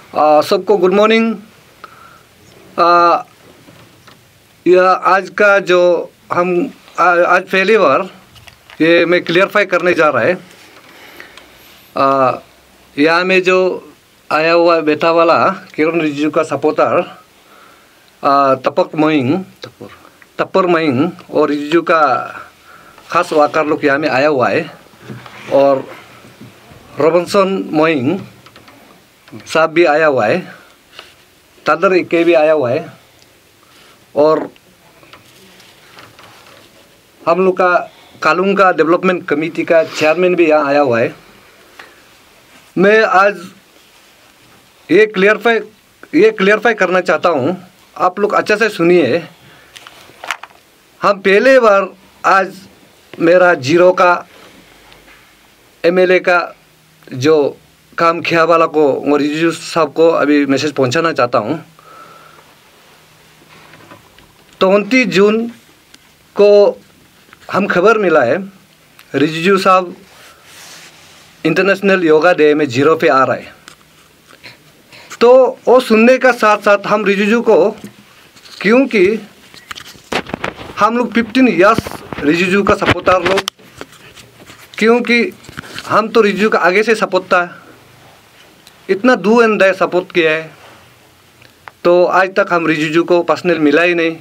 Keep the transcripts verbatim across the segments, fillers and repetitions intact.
आ, सबको good morning. आ, यह आज का जो हम आ, आज पहली बार ये मैं क्लियरफाई करने जा रहा है। यहाँ में जो आया हुआ बैठा वाला किरण रिजिजू का सपोर्टर तपक मोइंग तपर तपर मोइंग और रिजिजू का खास वाकर लोग यहाँ में आया हुआ है, और रॉबिन्सन मोइंग साहब भी आया हुआ है, तादर इक्के भी आया हुआ है, और हम लोग का कालुंग का डेवलपमेंट कमेटी का चेयरमैन भी यहाँ आया हुआ है। मैं आज ये क्लियरफाई ये क्लियरफाई करना चाहता हूँ, आप लोग अच्छे से सुनिए। हम पहले बार आज मेरा जीरो का एमएलए का जो काम किया वाला को और रिजिजू साहब को अभी मैसेज पहुंचाना चाहता हूं। तो उनतीस जून को हम खबर मिला है रिजिजू साहब इंटरनेशनल योगा डे में जीरो पे आ रहा है। तो वो सुनने का साथ साथ हम रिजिजू को, क्योंकि हम लोग पंद्रह इयर्स रिजिजू का सपोर्टर लोग, क्योंकि हम तो रिजिजू का आगे से सपोर्ट था, इतना डू एंड डाई सपोर्ट किया है, तो आज तक हम रिजिजू को पर्सनल मिला ही नहीं।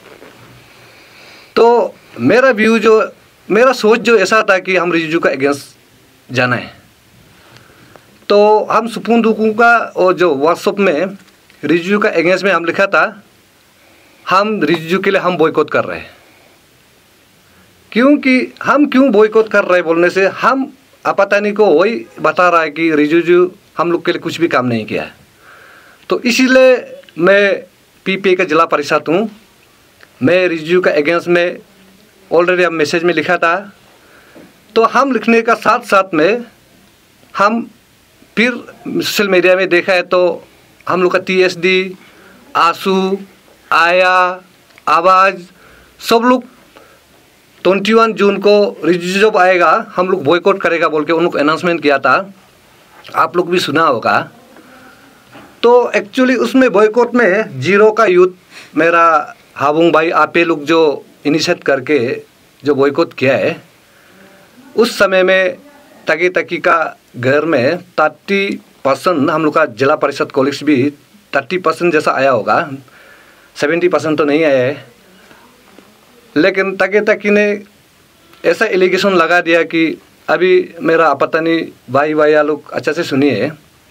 तो मेरा व्यू जो मेरा सोच जो ऐसा था कि हम रिजिजू का अगेंस्ट जाना है। तो हम सुपून दुकू का और जो व्हाट्सएप में रिजिजू का अगेंस्ट में हम लिखा था, हम रिजिजू के लिए हम बॉयकॉट कर रहे हैं। क्योंकि हम क्यों बॉयकॉट कर रहे हैं बोलने से हम आपातानी को वही बता रहा है कि रिजिजू हम लोग के लिए कुछ भी काम नहीं किया है। तो इसीलिए मैं पीपीए का जिला परिषद हूँ, मैं रिजिजू का अगेंस्ट में ऑलरेडी हम मैसेज में लिखा था। तो हम लिखने का साथ साथ में हम फिर सोशल मीडिया में देखा है, तो हम लोग का टीएसडी, आंसू, आया, आवाज़ सब लोग इक्कीस जून को रिजिजू जब आएगा हम लोग बॉयकॉट करेगा बोल के उन लोग अनाउंसमेंट किया था, आप लोग भी सुना होगा। तो एक्चुअली उसमें बॉयकॉट में जीरो का यूथ मेरा हाबुंग भाई आपे लोग जो इनिशिएट करके जो बॉयकॉट किया है, उस समय में तकी तकी का घर में तीस परसेंट हम लोग का जिला परिषद कॉलेज भी तीस परसेंट जैसा आया होगा, सत्तर परसेंट तो नहीं आया है। लेकिन तके तकी ने ऐसा एलिगेशन लगा दिया कि अभी मेरा आपत्ति भाई भाई लोग अच्छा से सुनिए,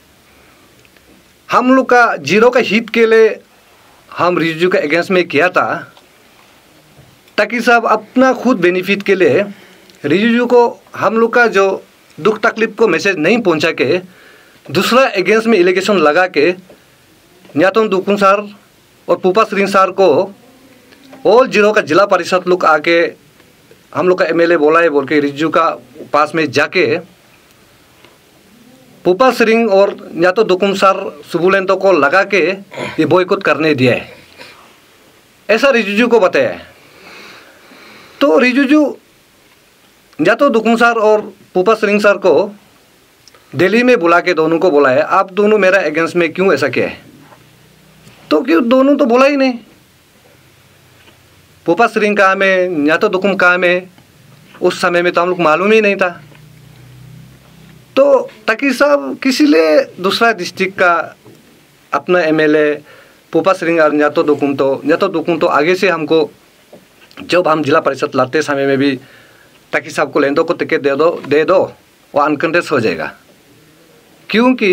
हम लोग का जीरो का हित के लिए हम रिजिजू का अगेंस्ट में किया था, ताकि साहब अपना खुद बेनिफिट के लिए रिजिजू को हम लोग का जो दुख तकलीफ को मैसेज नहीं पहुंचा के दूसरा अगेंस्ट में एलिगेशन लगा के न्यातों दुकुन सर और पुपा श्रीन सर को ऑल जीरो का जिला परिषद लोग आके हम लोग का एमएलए बोला है बोल के रिजिजू का पास में जाके पुपा सिंह और या तो दुकुम सर सुबुलेंतो को लगा के ये बॉयकॉट करने दिया है, ऐसा रिजिजू को बताया है। तो रिजिजू या तो दुकुम सर और पुपा सिंह सर को दिल्ली में बुला के दोनों को बोला है, आप दोनों मेरा अगेंस्ट में क्यों ऐसा किया है? तो क्यों दोनों तो बोला ही नहीं, पुपा सिंह कहाँ में या तो दुकुम कहाँ में, उस समय में तो हम लोग मालूम ही नहीं था। तो ताकि साहब किसी लिए दूसरा डिस्ट्रिक्ट का अपना एमएलए पुपा सिंह और या तो दुकुम तो या तो दुकुम तो आगे से हमको जब हम जिला परिषद लाते समय में भी ताकि साहब को लेंदो को टिकट दे दो दे दो वो अनकंटेस्ट हो जाएगा, क्योंकि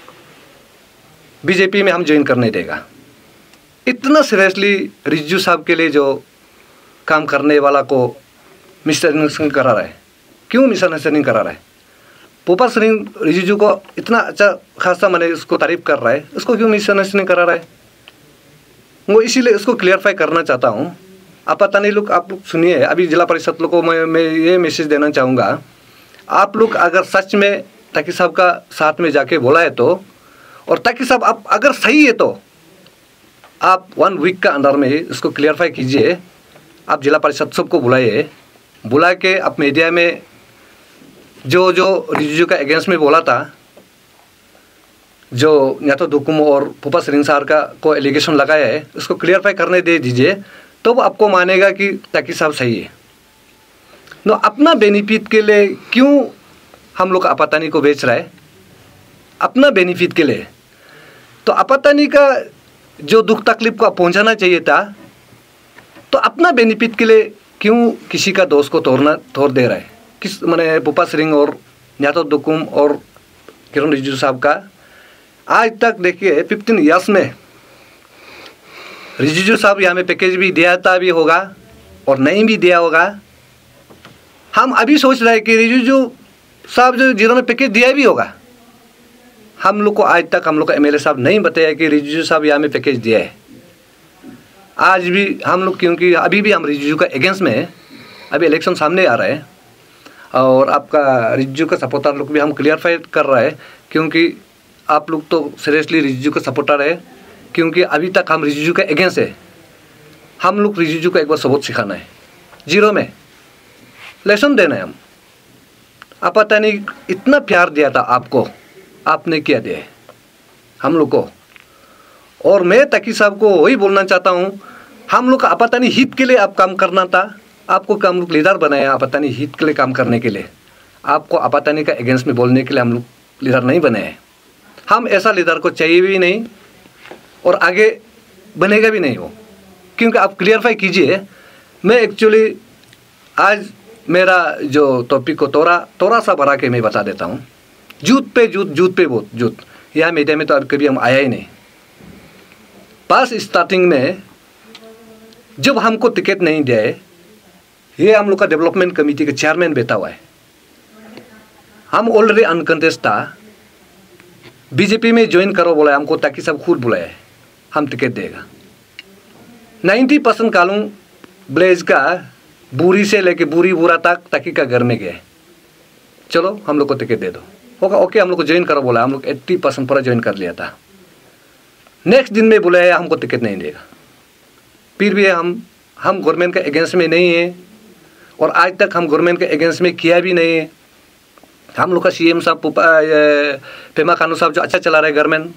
बीजेपी में हम ज्वाइन करने देगा। इतना सीरियसली रिजिजू साहब के लिए जो काम करने वाला को मिसअंडरस्टैंडिंग करा रहा है, क्यों मिसअंडरस्टैंडिंग करा रहा है? पुपा सिंह रिजिजू को इतना अच्छा खासा मैंने उसको तारीफ कर रहा है, उसको क्यों मिसअंडरस्टैंडिंग करा रहा है? वो इसीलिए उसको क्लियरफाई करना चाहता हूँ। आप पता नहीं लोग आप लोग सुनिए, अभी जिला परिषद लोग को मैं मैं ये मैसेज देना चाहूँगा, आप लोग अगर सच में ताकि साहब का साथ में जाके बोला है तो, और ताकि साहब आप अगर सही है तो आप वन वीक का अंदर में इसको क्लियरफाई कीजिए। आप जिला परिषद सबको बुलाइए, बुला के आप मीडिया में जो जो रिजिजू का अगेंस्ट में बोला था जो न्यातो दुकुम और फूफा सरिंग सार का को एलिगेशन लगाया है उसको क्लियरफाई करने दे दीजिए, तो वो आपको मानेगा कि ताकि साहब सही है। नो अपना बेनिफिट के लिए क्यों हम लोग आपातानी को बेच रहा है? अपना बेनिफिट के लिए। तो आपातानी का जो दुख तकलीफ को पहुंचाना चाहिए था, तो अपना बेनिफिट के लिए क्यों किसी का दोस्त को तोड़ना तोड़ दे रहा है? किस मैंने फूफा सरिंग और न्यातो दुकुम और किरण रिजिजू साहब का आज तक देखिए फिफ्टीन ईयर्स में रिजिजू साहब यहाँ में पैकेज भी दिया था भी होगा और नहीं भी दिया होगा। हम अभी सोच रहे हैं कि रिजिजू साहब जो जिन्होंने पैकेज दिया भी होगा, हम लोग को आज तक हम लोग का एमएलए साहब नहीं बताया कि रिजिजू साहब यहाँ में पैकेज दिया है। आज भी हम लोग, क्योंकि अभी भी हम रिजिजू का अगेंस्ट में है, अभी इलेक्शन सामने आ रहा है और आपका रिजिजू का सपोर्टर लोग भी हम क्लियरफाई कर रहा है, क्योंकि आप लोग तो सीरियसली रिजिजू का सपोर्टर है, क्योंकि अभी तक हम रिजिजू का अगेंस्ट है। हम लोग रिजिजू को एक बार सबूत सिखाना है, जीरो में लेसन देना है। हम आपातानी इतना प्यार दिया था आपको, आपने क्या दिया है हम लोग को? और मैं तकी साहब को वही बोलना चाहता हूँ, हम लोग आपातानी हित के लिए आप काम करना था। आपको हम लोग लीडर बनाया आपातानी हित के लिए काम करने के लिए, आपको आपातानी का अगेंस्ट में बोलने के लिए हम लोग लीडर नहीं बने हैं। हम ऐसा लीडर को चाहिए भी नहीं और आगे बनेगा भी नहीं वो, क्योंकि आप क्लियरफाई कीजिए। मैं एक्चुअली आज मेरा जो टॉपिक को थोड़ा थोड़ा सा बढ़ा के मैं बता देता हूँ। जूत पे जूत, जूत पे बहुत जूत, यह मीडिया में तो अब कभी हम आया ही नहीं। पास स्टार्टिंग में जब हमको टिकट नहीं दिया, ये हम लोग का डेवलपमेंट कमेटी का चेयरमैन बैठा हुआ है, हम ऑलरेडी अनकंटेस्ट था, बीजेपी में ज्वाइन करो बोला हमको, ताकि सब खुद बुलाए हम टिकट देगा। नाइन्टी परसेंट कालूं ब्लेज का बुरी से लेके बुरी बुरा तक ताकि का घर में गए, चलो हम लोग को टिकट दे दो, होगा ओके हम लोग को ज्वाइन करो बोला। हम लोग एट्टी परसेंट पूरा ज्वाइन कर लिया था। नेक्स्ट दिन में बुलाया, हमको टिकट नहीं देगा। फिर भी हम हम गवर्नमेंट के अगेंस्ट में नहीं है और आज तक हम गवर्नमेंट के अगेंस्ट में किया भी नहीं है। हम लोग का सीएम साहब पेमा खानू साहब जो अच्छा चला रहे गवर्नमेंट,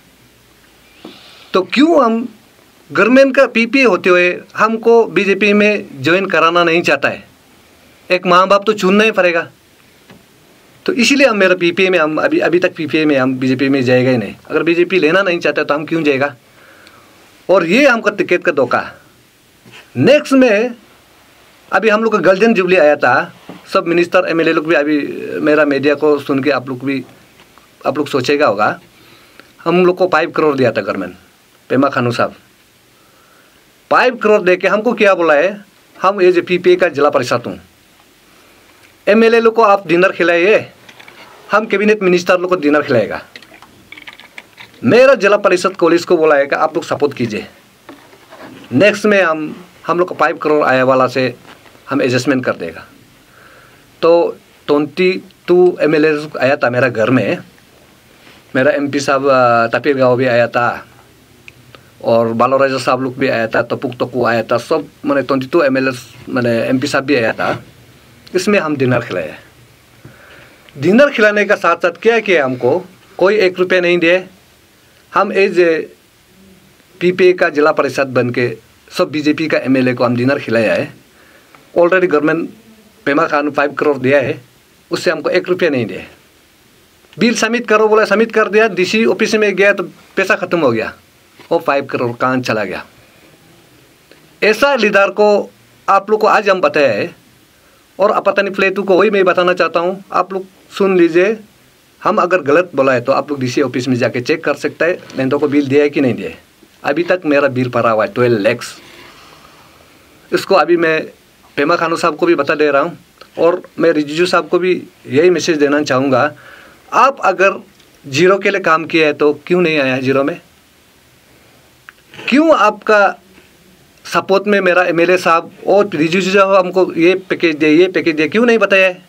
तो क्यों हम गवर्नमेंट का पीपी होते हुए हमको बीजेपी में ज्वाइन कराना नहीं चाहता है? एक माँ बाप तो चुनना ही पड़ेगा। तो इसीलिए हम मेरा पीपीए में हम अभी अभी तक पीपीए में हम बीजेपी में जाएगा ही नहीं। अगर बीजेपी लेना नहीं चाहता तो हम क्यों जाएगा? और ये हमको टिकट का धोखा। नेक्स्ट में अभी हम लोग का गोल्डन जुबली आया था, सब मिनिस्टर एमएलए लोग भी अभी मेरा मीडिया को सुन के आप लोग भी आप लोग सोचेगा होगा, हम लोग को फाइव करोड़ दिया था गवर्नमेंट, पेमा खानू साहब फाइव करोड़ दे के हमको क्या बोला है, हम ये जो पीपीए का जिला परिषद हूँ, एमएलए लोग को आप डिनर खिलाइए, हम कैबिनेट मिनिस्टर लोग को डिनर खिलाएगा। मेरा जिला परिषद कॉलेज को बोला है कि आप लोग सपोर्ट कीजिए। नेक्स्ट में हम हम लोग को फाइव करोड़ आया वाला से हम एडजस्टमेंट कर देगा। तो twenty two M L A आया था मेरा घर में, मेरा एमपी साहब तपीर गाँव भी आया था और बालोराजा साहब लोग भी आया था, तपुक तकू आया था, सब मैंने twenty two M L A मैंने एम पी साहब भी आया था। इसमें हम डिनर खिलाए। डिनर खिलाने का साथ साथ क्या किया, हमको कोई एक रुपया नहीं दिए। हम एज पीपीए का जिला परिषद बन के सब बीजेपी का एमएलए को हम डिनर खिलाया है। Already government Pema Khan five crore दिया है, उससे हमको एक रुपया नहीं दिया। बिल सबमिट करो बोला, सबमिट कर दिया, डीसी ऑफिस में गया तो पैसा खत्म हो गया, वो फाइव करोड़ कहाँ चला गया। ऐसा लीडर को आप लोग को आज हम बताया है और आपातानी प्लेटू को वही मैं बताना चाहता हूँ, आप लोग सुन लीजिए। हम अगर गलत बोला है तो आप लोग डीसी ऑफिस में जाके चेक कर सकते हैं, नहीं तो को बिल दिया है कि नहीं दिया है। अभी तक मेरा बिल भरा हुआ है ट्वेल्व लैक्स। इसको अभी मैं पेमा खानू साहब को भी बता दे रहा हूँ और मैं रिजिजू साहब को भी यही मैसेज देना चाहूँगा, आप अगर जीरो के लिए काम किया है तो क्यों नहीं आया जीरो में? क्यों आपका सपोर्ट में मेरा एमएलए साहब और रिजिजू साहब हमको ये पैकेज दे ये पैकेज दे क्यों नहीं बताया है?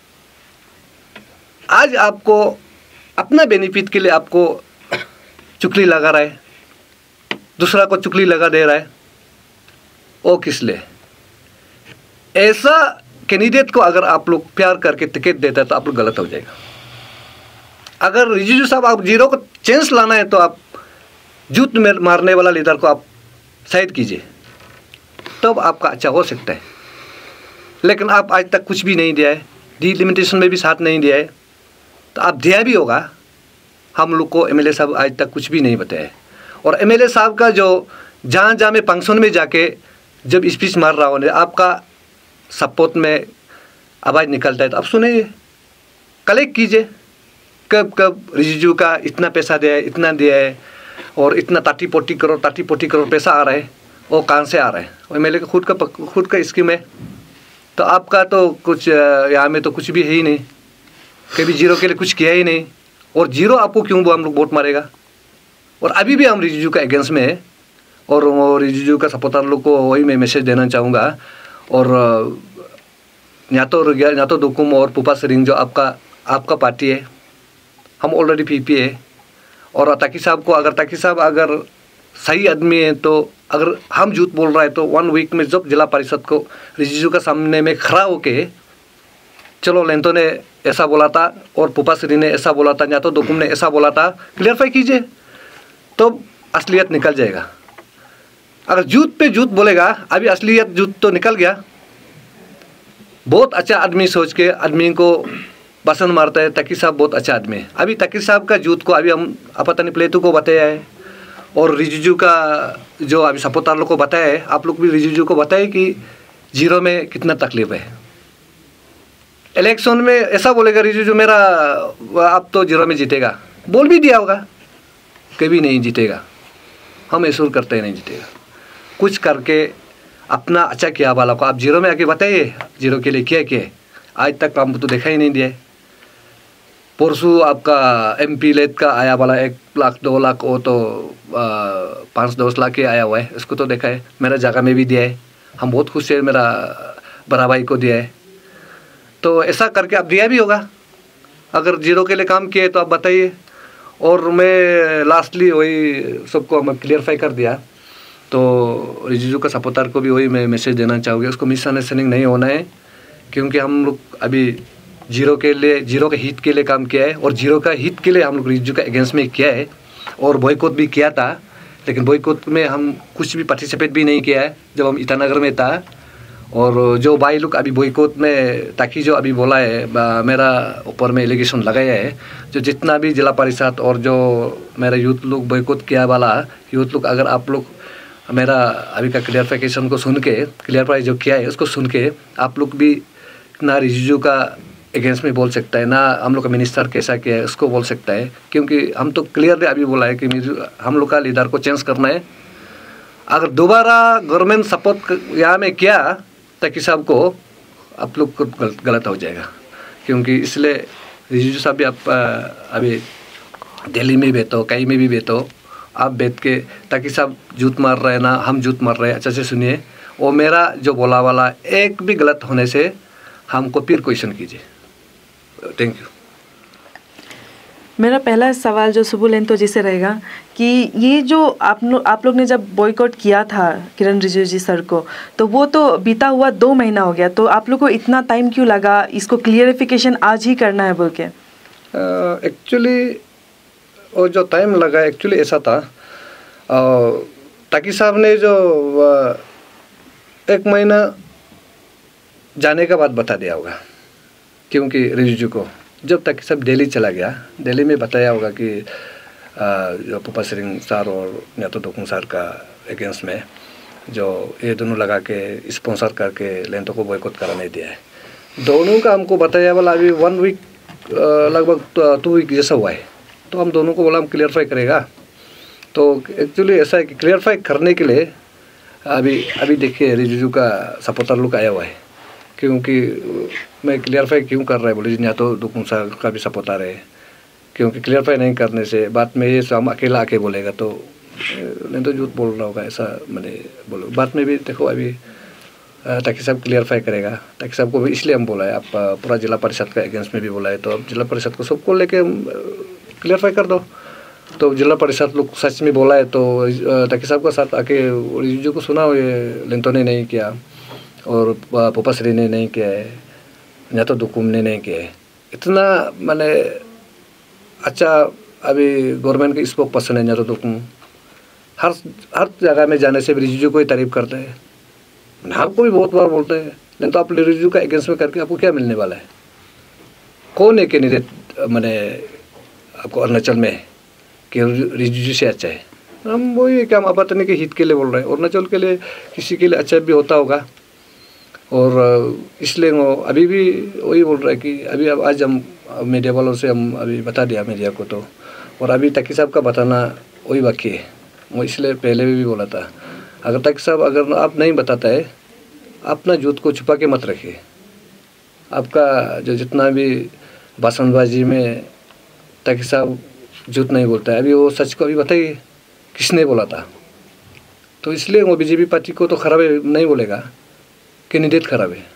आज आपको अपना बेनिफिट के लिए आपको चुगली लगा रहा है, दूसरा को चुगली लगा दे रहा है, वो किस लिए? ऐसा कैंडिडेट को अगर आप लोग प्यार करके टिकट देता है तो आप लोग गलत हो जाएगा। अगर रिजिजू साहब आप जीरो को चेंज लाना है तो आप जूत मारने वाला लीडर को आप शायद कीजिए, तब तो आपका अच्छा हो सकता है। लेकिन आप आज तक कुछ भी नहीं दिया है, डिलिमिटेशन में भी साथ नहीं दिया है, तो आप दिया भी होगा। हम लोग को एमएलए साहब आज तक कुछ भी नहीं बताया है। और एमएलए साहब का जो जहाँ जहाँ में फंक्शन में जाके जब स्पीच मार रहा हो, आपका सपोर्ट में आवाज़ निकलता है तो आप सुनिए, कलेक्ट कीजिए कब कब रिजिजू का इतना पैसा दिया है, इतना दिया है, और इतना ताटी पोटी करोड़ ताटी पोटी करोड़ पैसा आ रहा है, वो कहाँ से आ रहा है। और एमएलए का खुद का खुद का स्कीम है, तो आपका तो कुछ यहाँ में तो कुछ भी है ही नहीं, कभी जीरो के लिए कुछ किया ही नहीं। और जीरो आपको क्यों वो हम लोग वोट मारेगा। और अभी भी हम रिजिजू का अगेंस्ट में है, और रिजिजू का सपोर्टर लोग को वही मैं मैसेज देना चाहूँगा। और या तो या तो दुकुम और पुपा सरिंग जो आपका आपका पार्टी है, हम ऑलरेडी पीपी है। और ताकि साहब को अगर ताकि साहब अगर सही आदमी है, तो अगर हम झूठ बोल रहा है तो वन वीक में जब जिला परिषद को रिजिजू का सामने में खड़ा होके, चलो लेंतो ने ऐसा बोला था और पुपा सरी ने ऐसा बोला था, या तो दुकुम ने ऐसा बोला था, क्लियरफाई कीजिए, तो असलियत निकल जाएगा। अगर झूठ पे झूठ बोलेगा, अभी असलियत झूठ तो निकल गया। बहुत अच्छा आदमी सोच के आदमी को पसंद मारता है, तकीर साहब बहुत अच्छा आदमी है। अभी तकीर साहब का झूठ को अभी हम अपतनी प्लेटू को बताया है, और रिजिजू का जो अभी सपोर्टर लोग को बताया है, आप लोग भी रिजिजू को बताए कि जीरो में कितना तकलीफ है। इलेक्शन में ऐसा बोलेगा रिजिजू मेरा आप तो जीरो में जीतेगा, बोल भी दिया होगा, कभी नहीं जीतेगा। हम एश्योर करते हैं नहीं जीतेगा। कुछ करके अपना अच्छा किया वाला को आप जीरो में आके बताइए, जीरो के लिए क्या किया। आज तक काम तो देखा ही नहीं दिया है। परसों आपका एम पी लेट का आया वाला एक लाख दो लाख वो तो पाँच दस लाख के आया हुआ है, इसको तो देखा है। मेरा जगह में भी दिया है, हम बहुत खुश है, मेरा बड़ा भाई को दिया है। तो ऐसा करके आप दिया भी होगा। अगर जीरो के लिए काम किए तो आप बताइए। और मैं लास्टली वही सबको हम क्लियरफाई कर दिया, तो रिजिजू का सपोर्टर को भी वही मैं मैसेज देना चाहूँगी, उसको मिसअंडरस्टैंडिंग नहीं होना है। क्योंकि हम लोग अभी जीरो के लिए जीरो के हित के लिए काम किया है, और जीरो का हित के लिए हम लोग रिजिजू का अगेंस्ट में किया है, और बॉयकॉट भी किया था। लेकिन बॉयकॉट में हम कुछ भी पार्टिसिपेट भी नहीं किया है जब हम ईटानगर में था। और जो भाई लोग अभी बॉयकॉट में ताकि जो अभी बोला है, मेरा ऊपर में एलिगेशन लगाया है, जो जितना भी जिला परिषद और जो मेरा यूथ लोग बॉयकॉट किया वाला यूथ लोग, अगर आप लोग मेरा अभी का क्लियरफिकेशन को सुन के, क्लियरफाई जो किया है उसको सुन के, आप लोग भी ना रिजिजू का अगेंस्ट में बोल सकता है, ना हम लोग का मिनिस्टर कैसा किया है उसको बोल सकता है। क्योंकि हम तो क्लियरली अभी बोला है कि हम लोग का लीडर को चेंज करना है। अगर दोबारा गवर्नमेंट सपोर्ट यहाँ में किया ताकि साहब को, आप लोग को गलत गलत हो जाएगा। क्योंकि इसलिए रिजिजू साहब भी आप अभी दिल्ली में बैठो, कहीं में भी बैठो, आप बैठ के ताकि साहब झूठ मार रहे हैं ना हम झूठ मार रहे हैं, अच्छा से सुनिए। और मेरा जो बोला वाला एक भी गलत होने से हमको फिर क्वेश्चन कीजिए। Thank you. मेरा पहला सवाल जो सुबु लेंतो जी से रहेगा कि ये जो आप लो, आप लोग ने जब बॉयकॉट किया था किरण रिजिजू जी सर को, तो वो तो बीता हुआ दो महीना हो गया, तो आप लोग को इतना टाइम क्यों लगा इसको क्लियरिफिकेशन आज ही करना है बोल के? एक्चुअली uh, वो जो टाइम लगा एक्चुअली ऐसा था, ताकि साहब ने जो एक महीना जाने के बाद बता दिया होगा। क्योंकि रिजिजू को जब तक सब दिल्ली चला गया, दिल्ली में बताया होगा कि जो पुपा सरिंग सर और न्यातो दोकुम सर का अगेंस्ट में जो ये दोनों लगा के स्पॉन्सर करके लेंतो को बॉयकॉट करा नहीं दिया है, दोनों का हमको बताया वाला अभी वन वीक लगभग टू वीक जैसा हुआ है। तो हम दोनों को बोला हम क्लियरफाई करेगा। तो एक्चुअली ऐसा है कि क्लियरफाई करने के लिए अभी अभी देखिए रिजिजू का सपोर्टर लोग आया हुआ है। क्योंकि मैं क्लियरफाई क्यों कर रहा है बोले, या तो दुकुम सर का भी सपोर्टर है। क्योंकि क्लियरफाई नहीं करने से बाद में ये हम अकेला आके बोलेगा तो नहीं तो झूठ बोल रहा होगा, ऐसा मैंने बोलो। बाद में भी देखो अभी ताकि सब क्लियरफाई करेगा। ताकि सबको भी इसलिए हम बोला है, आप पूरा जिला परिषद का अगेंस्ट में भी बोला है, तो अब जिला परिषद को सबको लेके क्लियरफाई कर दो। तो जिला परिषद लोग सच में बोला है तो ताकि साहब का साथ आके रिजिजू को सुना, ये लेंतो ने नहीं किया और पुपा सरी ने नहीं किया है, या तो दुकुम ने नहीं किया है। इतना मैंने अच्छा अभी गवर्नमेंट के स्पोक पर्सन है तो हर हर जगह में जाने से भी रिजिजू को ही तारीफ करते हैं, आपको भी बहुत बार बोलते हैं, लेकिन तो आप रिजिजू का अगेंस्ट में करके आपको क्या मिलने वाला है? कौन है कैंडिडेट मैंने आपको अरुणाचल में कि रिजिजू से अच्छा है? हम वही क्या हम आपातनी के हित के लिए बोल रहे हैं, अरुणाचल के लिए किसी के लिए अच्छा भी होता होगा। और इसलिए वो अभी भी वही बोल रहा है कि अभी अब आज हम मीडिया वालों से हम अभी बता दिया मीडिया को तो, और अभी तकी साहब का बताना वही बाकी है। वो इसलिए पहले भी, भी बोला था, अगर तकी साहब अगर आप नहीं बताता है, अपना झूठ को छुपा के मत रखिए। आपका जो जितना भी भाषणबाजी में तकी साहब झूठ नहीं बोलता है, अभी वो सच को अभी बताइए किसने बोला था। तो इसलिए वो बीजेपी पार्टी को तो खराब है नहीं बोलेगा, कैंडिडेट खराब है।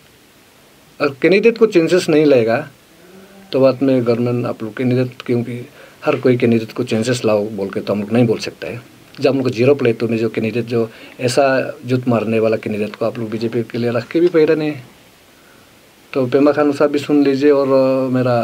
और कैंडिडेट को चेंजेस नहीं लाएगा तो बात में गवर्नमेंट आप लोग कैंडिडेट, क्योंकि हर कोई कैंडिडेट को चेंजेस लाओ बोल के तो हम लोग नहीं बोल सकता है। जब हम लोग जीरो प्लेटो में जो कैंडिडेट जो ऐसा जुट मारने वाला कैंडिडेट को आप लोग बीजेपी के लिए रख के भी पैदा नहीं है। तो पेमा खानू साहब भी सुन लीजिए और मेरा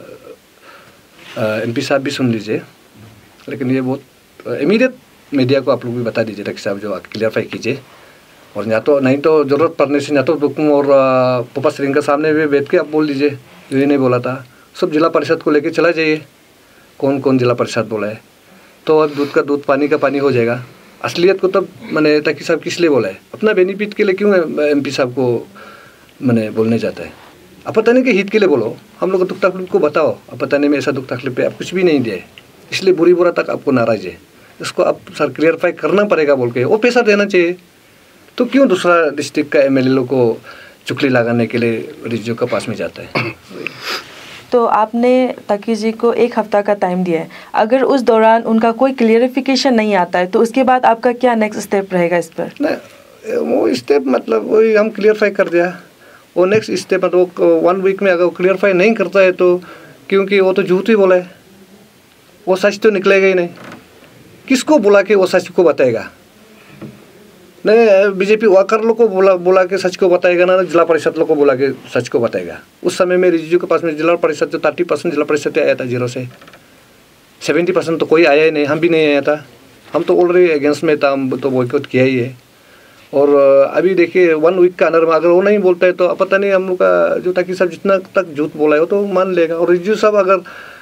एम पी साहब भी सुन लीजिए, लेकिन ये बहुत इमीडिएट मीडिया को आप लोग भी बता दीजिए ताकि साहब जो क्लियरफाई कीजिए। और या तो नहीं तो ज़रूरत पड़ने से या तो दुकुम और पपा सिंह के सामने भी बैठ के आप बोल दीजिए जो ये नहीं बोला था। सब जिला परिषद को लेके चला जाइए, कौन कौन जिला परिषद बोला है, तो अब दूध का दूध पानी का पानी हो जाएगा। असलियत को तब मैंने ताकि साहब किस लिए बोला है, अपना बेनिफिट के लिए क्यों एम पी साहब को मैंने बोलने जाता है? अब पता नहीं कि हित के लिए बोलो, हम लोग दुख तकलीफ को बताओ। अब पता नहीं में ऐसा दुख तकलीफ पे आप कुछ भी नहीं दिए, इसलिए बुरी बुरा तक आपको नाराज है। इसको आप सर क्लियरफाई करना पड़ेगा बोल के वो पैसा देना चाहिए। तो क्यों दूसरा डिस्ट्रिक्ट का एम एल ए को चुगली लगाने के लिए रिजिजू के पास में जाता है? तो आपने तकी जी को एक हफ्ता का टाइम दिया है, अगर उस दौरान उनका कोई क्लियरिफिकेशन नहीं आता है तो उसके बाद आपका क्या नेक्स्ट स्टेप रहेगा इस पर? नहीं, वो स्टेप मतलब वही हम क्लियरफाई कर दिया। वो नेक्स्ट स्टेप मतलब वो वन वीक में अगर वो क्लियरफाई नहीं करता है तो, क्योंकि वो तो झूठ ही बोला है, वो सच तो निकलेगा ही नहीं। किसको बुला के वो सच को बताएगा? नहीं, बीजेपी वर्कर लोग को बुला बुला के सच को बताएगा ना, जिला परिषद लोग को बुला के सच को बताएगा। उस समय में रिजिजू के पास में जिला परिषद जो थर्टी परसेंट जिला परिषद आया था जीरो से, सेवेंटी परसेंट तो कोई आया ही नहीं, हम भी नहीं आया था। हम तो ऑलरेडी अगेंस्ट में था, हम तो बॉयकॉट किया ही है। और अभी देखिए वन वीक का अंदर में अगर वो नहीं बोलता है तो पता नहीं हम लोग का जो ताकि साहब जितना तक झूठ बोला है वो तो मान लेगा। और रिजिजू साहब अगर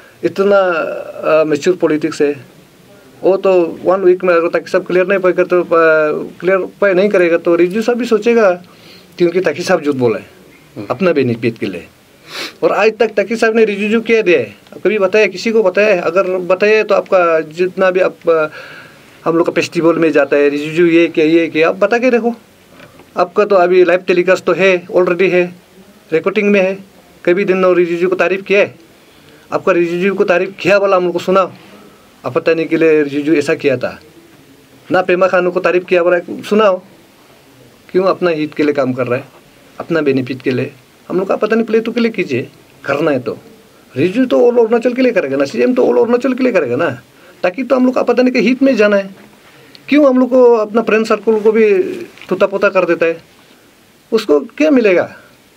इतना मेच्योर पॉलिटिक्स है, वो तो वन वीक में अगर ताकि साहब क्लियर नहीं पाएगा तो क्लियर पाए नहीं करेगा तो रिजिजू साहब भी सोचेगा क्योंकि ताकि साहब झूठ बोला है अपना बेनिफिट के लिए। और आज तक ताकि साहब ने रिजिजू क्या दिया है, कभी बताया किसी को बताया? अगर बताया तो आपका जितना भी आप हम लोग का फेस्टिवल में जाता है रिजिजू ये क्या ये क्या आप बता के देखो। आपका तो अभी लाइव टेलीकास्ट तो है, ऑलरेडी है, रिकॉर्डिंग में है। कभी दिन रिजिजू को तारीफ किया है? आपका रिजिजू को तारीफ किया वाला हम लोग को सुनाओ। अब पता नहीं के लिए रिजिजू ऐसा किया था ना, पेमा खानू को तारीफ किया वाला सुनाओ। क्यों अपना हित के लिए काम कर रहा है, अपना बेनिफिट के लिए? हम लोग का पता नहीं प्ले तो के लिए कीजिए, करना है तो रिजिजू तो ऑल अरुणाचल के लिए करेगा ना, सीएम तो ऑल अरुणाचल के लिए करेगा ना, ताकि तो हम लोग का पता नहीं कि हित में जाना है। क्यों हम लोग को अपना फ्रेंड सर्कल को भी तोता पोता कर देता है? उसको क्या मिलेगा?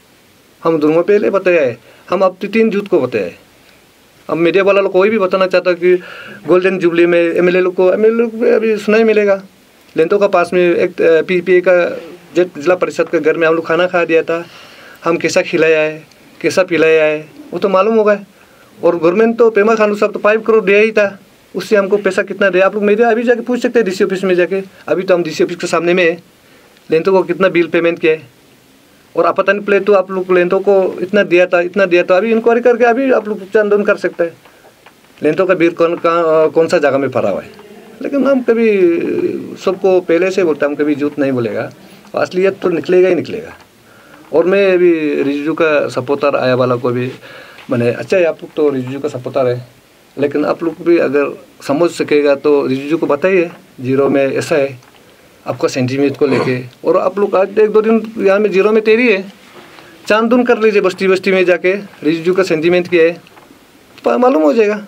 हम दोनों पहले बताया है, हम अब तीन झूठ को बताया है। अब मीडिया वाला लोग कोई भी बताना चाहता कि गोल्डन जुबली में एम एल ए लोग को एम एल ए लोग अभी सुनाई मिलेगा। लेंटो का पास में एक पी पी ए का जिला परिषद के घर में हम लोग खाना खा दिया था, हम कैसा खिलाया है कैसा पिलाया है वो तो मालूम होगा। और गवर्नमेंट तो पेमा खानू साहब तो फाइव करोड़ दिया ही था, उससे हमको पैसा कितना दिया आप लोग मीडिया अभी जाके पूछ सकते हैं डी सी ऑफिस में जाके। अभी तो हम डी सी ऑफिस के सामने में है, लेंटो को कितना बिल पेमेंट किया है और आप पता नहीं प्ले तो आप लोग लेंटो को इतना दिया था इतना दिया था। अभी इंक्वायरी करके अभी आप लोग आंदोलन कर सकते हैं लेंटो का बिल कौन कहाँ कौन सा जगह में भरा हुआ है। लेकिन हम कभी सबको पहले से बोलते हम कभी झूठ नहीं बोलेगा, असलियत तो निकलेगा ही निकलेगा। और मैं अभी रिजिजू का सपोर्टर आया वाला को भी मैंने अच्छा है, आप लोग तो रिजिजू का सपोर्टर है, लेकिन आप लोग भी अगर समझ सकेगा तो रिजिजू को बताइए जीरो में ऐसा है आपका सेंटीमेंट को लेके। और आप लोग आज एक दो दिन यहाँ में जीरो में तेरी है, चांद दून कर लीजिए बस्ती बस्ती में जाके रिजिजू का सेंटीमेंट क्या है तो मालूम हो जाएगा।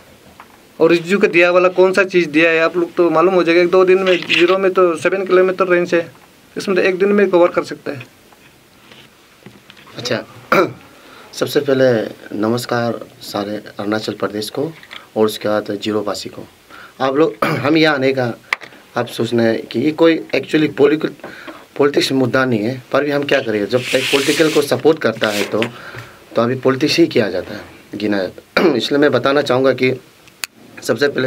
और रिजिजू का दिया वाला कौन सा चीज़ दिया है आप लोग तो मालूम हो जाएगा। एक दो दिन में जीरो में तो सेवन किलोमीटर रेंज है, इसमें तो एक दिन में कवर कर सकता है। अच्छा सबसे पहले नमस्कार सारे अरुणाचल प्रदेश को और उसके बाद जीरो वासी को। आप लोग हम यहाँ आने का आप सोचना है कि ये कोई एक्चुअली पॉलिटिकल पॉलिटिक्स मुद्दा नहीं है, पर भी हम क्या करें, जब एक पॉलिटिकल को सपोर्ट करता है तो तो अभी पॉलिटिक्स ही किया जाता है, गिना जाता है। इसलिए मैं बताना चाहूँगा कि सबसे पहले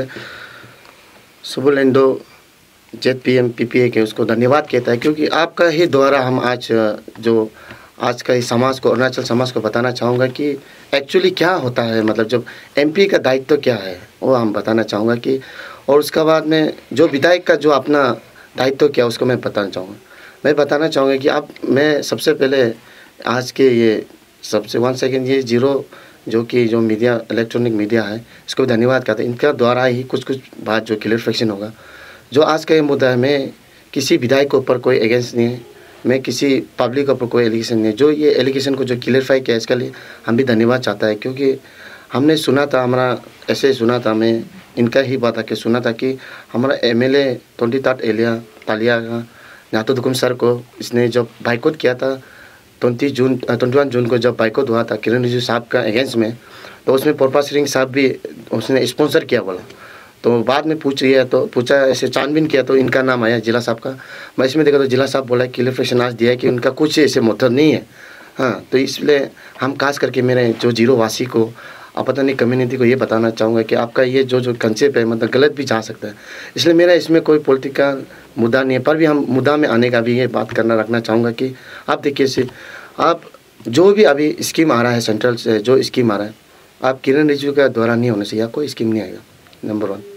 सुबुलेंदो Z P M P P A के उसको धन्यवाद कहता है, क्योंकि आपका ही द्वारा हम आज जो आज का इस समाज को, अरुणाचल समाज को बताना चाहूँगा कि एक्चुअली क्या होता है, मतलब जब एमपी का दायित्व तो क्या है वो हम बताना चाहूँगा कि, और उसके बाद में जो विधायक का जो अपना दायित्व तो क्या उसको मैं बताना चाहूँगा। मैं बताना चाहूँगा कि आप मैं सबसे पहले आज के ये सबसे वन सेकेंड ये जीरो जो कि जो मीडिया इलेक्ट्रॉनिक मीडिया है इसको धन्यवाद करते हैं, इनका द्वारा ही कुछ कुछ बात जो क्लियरिफिकेशन होगा। जो आज का ये मुद्दा है, मैं किसी विधायक के ऊपर कोई अगेंस्ट नहीं है, मैं किसी पब्लिक के ऊपर कोई एलिगेशन नहीं है। जो ये एलिगेशन को जो क्लियरफाई किया इसके लिए हम भी धन्यवाद चाहता है, क्योंकि हमने सुना था, हमारा ऐसे सुना था, मैं इनका ही बात आके सुना था कि हमारा M L A twenty third एलिया तालिया का नातो दुकुम सर को इसने जब बाइकआउट किया था twenty June twenty one June को जब बाइकआउट हुआ था किरण रिजिजू साहब का अगेंस्ट में, तो उसमें पोरपा सिंह साहब भी उसने स्पॉन्सर किया बोला। तो बाद में पूछ लिया तो पूछा ऐसे छानबीन किया तो इनका नाम आया जिला साहब का। मैं इसमें देखा तो जिला साहब बोला क्लियरिफिकेशन आज दिया कि उनका कुछ ऐसे मोटर नहीं है। हाँ, तो इसलिए हम खास करके मेरे जो जीरो वासी को आप पता नहीं कम्युनिटी को ये बताना चाहूँगा कि आपका ये जो जो कंसेप्ट है मतलब गलत भी जा सकता है। इसलिए मेरा इसमें कोई पॉलिटिकल मुद्दा नहीं है, पर भी हम मुद्दा में आने का भी ये बात करना रखना चाहूँगा कि आप देखिए से आप जो भी अभी स्कीम आ रहा है सेंट्रल से जो स्कीम आ रहा है, आप किरण रिजिजू का द्वारा नहीं होने से या कोई स्कीम नहीं आएगा, नंबर वन।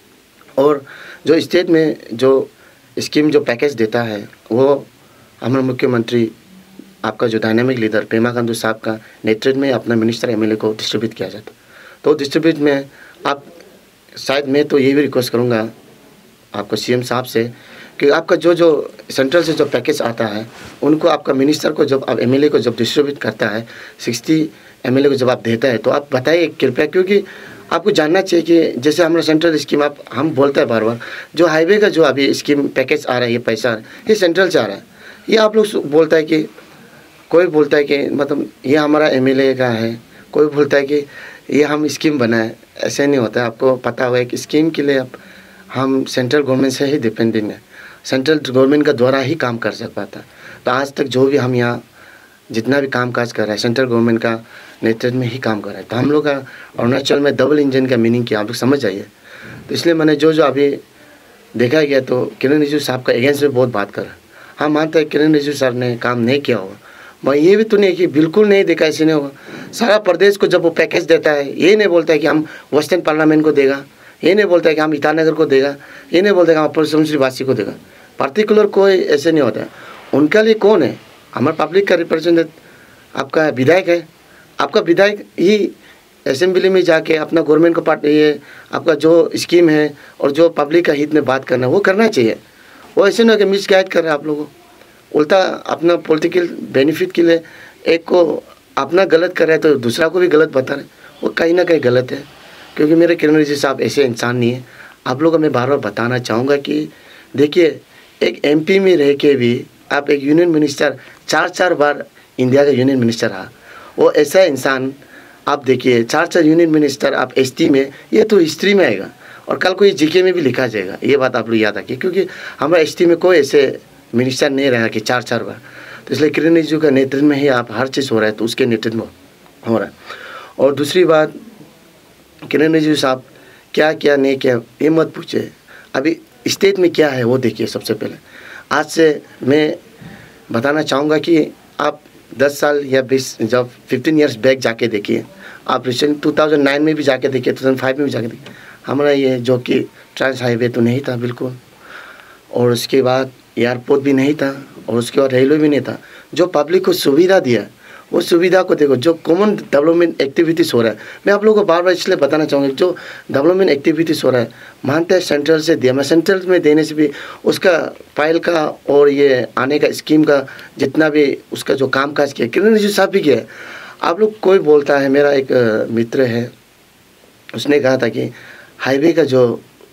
और जो स्टेट में जो स्कीम जो पैकेज देता है वो हमारे मुख्यमंत्री आपका जो डायनामिक लीडर पेमा खांडू साहब का नेतृत्व में अपना मिनिस्टर एमएलए को डिस्ट्रीब्यूट किया जाता। तो डिस्ट्रीब्यूट में आप शायद मैं तो ये भी रिक्वेस्ट करूँगा आपको सीएम साहब से कि आपका जो जो सेंट्रल से जो पैकेज आता है उनको आपका मिनिस्टर को जब आप एमएलए को जब डिस्ट्रीब्यूट करता है सिक्सटी एमएलए को जब आप देता है तो आप बताइए कृपया, क्योंकि आपको जानना चाहिए कि जैसे हमारा सेंट्रल स्कीम आप हम बोलते हैं बार बार जो हाईवे का जो अभी स्कीम पैकेज आ रहा है ये पैसा आ रहा है ये सेंट्रल से आ रहा है। ये आप लोग बोलता है कि कोई बोलता है कि मतलब ये हमारा एमएलए का है, कोई बोलता है कि ये हम स्कीम बनाए, ऐसे नहीं होता है। आपको पता हुआ है कि स्कीम के लिए आप हम सेंट्रल गवर्नमेंट से ही डिपेंडेंट है, सेंट्रल गवर्नमेंट का द्वारा ही काम कर सक पाता। तो आज तक जो भी हम यहाँ जितना भी काम काज कर रहा है सेंट्रल गवर्नमेंट का नेतृत्व में ही काम कर रहा है। तो हम लोग का अरुणाचल में डबल इंजन का मीनिंग क्या आप लोग समझ जाइए। तो इसलिए मैंने जो जो अभी देखा गया तो किरण रिजिजू साहब का अगेंस्ट में बहुत बात कर, हाँ मानता है किरण रिजिजू सर ने काम नहीं किया होगा, मैं ये भी तो नहीं कि बिल्कुल नहीं देखा, ऐसे नहीं होगा। सारा प्रदेश को जब वो पैकेज देता है ये नहीं बोलता है कि हम वेस्टर्न पार्लियामेंट को देगा, ये नहीं बोलता है कि हम ईटानगर को देगा, ये नहीं बोलता है कि हम अपर सुबनसिरी वासी को देगा, पर्टिकुलर कोई ऐसे नहीं होता है। उनका लिए कौन है, हमारे पब्लिक का रिप्रेजेंटेटिव आपका विधायक है। आपका विधायक ही असेंबली में जाके अपना गवर्नमेंट को पार्ट ये आपका जो स्कीम है और जो पब्लिक का हित में बात करना वो करना चाहिए। वो ऐसे ना कि मिस गाइड कर रहे हैं आप लोगों, उल्टा अपना पॉलिटिकल बेनिफिट के लिए एक को अपना गलत कर रहे हैं तो दूसरा को भी गलत बता रहे हैं, वो कहीं ना कहीं गलत है। क्योंकि मेरे किरण रिजिजू साहब ऐसे इंसान नहीं है। आप लोगों को मैं बार बार बताना चाहूँगा कि देखिए एक एमपी में रह के भी आप एक यूनियन मिनिस्टर चार चार बार इंडिया का यूनियन मिनिस्टर रहा, वो ऐसा इंसान आप देखिए चार चार यूनियन मिनिस्टर आप एसटी में, ये तो हिस्ट्री में आएगा और कल को ये जीके में भी लिखा जाएगा। ये बात आप लोग याद रखिए, क्योंकि हमारा एसटी में कोई ऐसे मिनिस्टर नहीं रहा कि चार चार बार। तो इसलिए किरण रिजिजू का नेतृत्व में ही आप हर चीज़ हो रहा है तो उसके नेतृत्व में हो रहा है। और दूसरी बात किरण रिजिजू साहब क्या क्या नहीं किया ये मत पूछे, अभी स्टेट में क्या है वो देखिए। सबसे पहले आज से मैं बताना चाहूँगा कि आप दस साल या बीस जब फिफ्टीन इयर्स बैक जाके देखिए, आप रिसेंट टू थाउजेंड नाइन में भी जाके देखिए, टू थाउजेंड फाइव में भी जाके देखिए, हमारा ये जो कि ट्रांस हाईवे तो नहीं था बिल्कुल, और उसके बाद एयरपोर्ट भी नहीं था, और उसके बाद रेलवे भी नहीं था। जो पब्लिक को सुविधा दिया वो सुविधा को देखो, जो कॉमन डेवलपमेंट एक्टिविटीज़ हो रहा है, मैं आप लोगों को बार बार इसलिए बताना चाहूँगा जो डेवलपमेंट एक्टिविटीज़ हो रहा है मानते हैं सेंट्रल से दिया, मैं सेंट्रल में देने से भी उसका फाइल का और ये आने का स्कीम का जितना भी उसका जो काम काज किया किरण रिजिजू साहब भी किया है। आप लोग कोई बोलता है, मेरा एक मित्र है उसने कहा था कि हाईवे का जो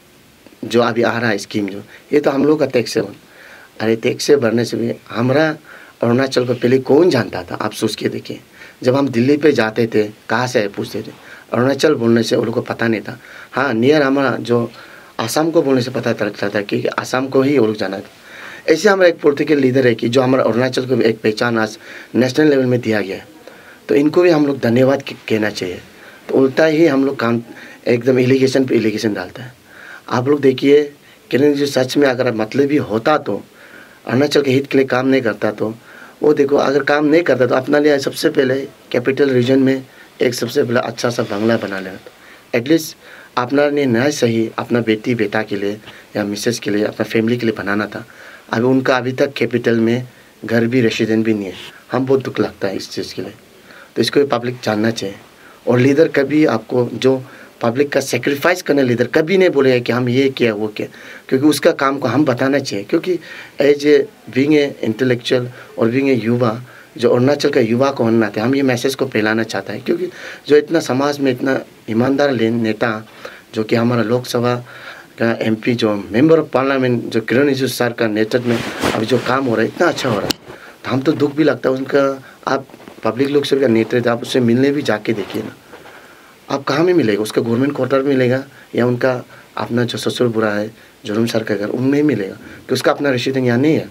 जो अभी आ रहा है स्कीम जो ये तो हम लोग का टैक्स है। अरे टैक्स से भरने से भी हमारा अरुणाचल को पहले कौन जानता था, आप सोच के देखिए। जब हम दिल्ली पे जाते थे कहाँ से आए पूछते थे, अरुणाचल बोलने से उन लोगों को पता नहीं था। हाँ, नियर हमारा जो आसाम को बोलने से पता चलता था कि आसाम को ही वो लोग जाना था। ऐसे हमारा एक पॉलिटिकल लीडर है कि जो हमारा अरुणाचल को भी एक पहचान आज नेशनल लेवल में दिया गया है, तो इनको भी हम लोग धन्यवाद कहना चाहिए। तो उल्टा ही हम लोग काम एकदम एलिगेशन पे एलिगेशन डालता है। आप लोग देखिए किरण रिजिजू सच में अगर मतलब ही होता तो अरुणाचल के हित के लिए काम नहीं करता, तो वो देखो अगर काम नहीं करता तो अपना लिए सबसे पहले कैपिटल रीजन में एक सबसे पहले अच्छा सा बंगला बना लेना। तो एटलीस्ट अपना ने नहीं सही अपना बेटी बेटा के लिए या मिसेस के लिए अपना फैमिली के लिए बनाना था। अभी उनका अभी तक कैपिटल में घर भी रेसिडेंट भी नहीं है। हम बहुत दुख लगता है इस चीज़ के लिए। तो इसको पब्लिक जानना चाहिए। और लीडर कभी आपको जो पब्लिक का सेक्रीफाइस करने लीडर कभी नहीं बोलेगा कि हम ये किया वो किया, क्योंकि उसका काम को हम बताना चाहिए। क्योंकि as a being a intellectual और बीइंग ए युवा, जो अरुणाचल का युवा को होना था, हम ये मैसेज को फैलाना चाहता है। क्योंकि जो इतना समाज में इतना ईमानदार नेता जो कि हमारा लोकसभा का एमपी जो मेंबर ऑफ पार्लियामेंट जो किरण रिजिजू सर का नेतृत्व में अभी जो काम हो रहा है इतना अच्छा हो रहा है, तो हम तो दुख भी लगता है उनका। आप पब्लिक लोग से नेतृत्व आप उससे मिलने भी जाके देखिए ना, आप कहाँ में मिलेगा, उसका गवर्नमेंट क्वार्टर में मिलेगा या उनका अपना जो ससुर बुरा है जुर्म सर का घर उनमें ही मिलेगा, कि उसका अपना रेसिडेंट यहाँ नहीं है।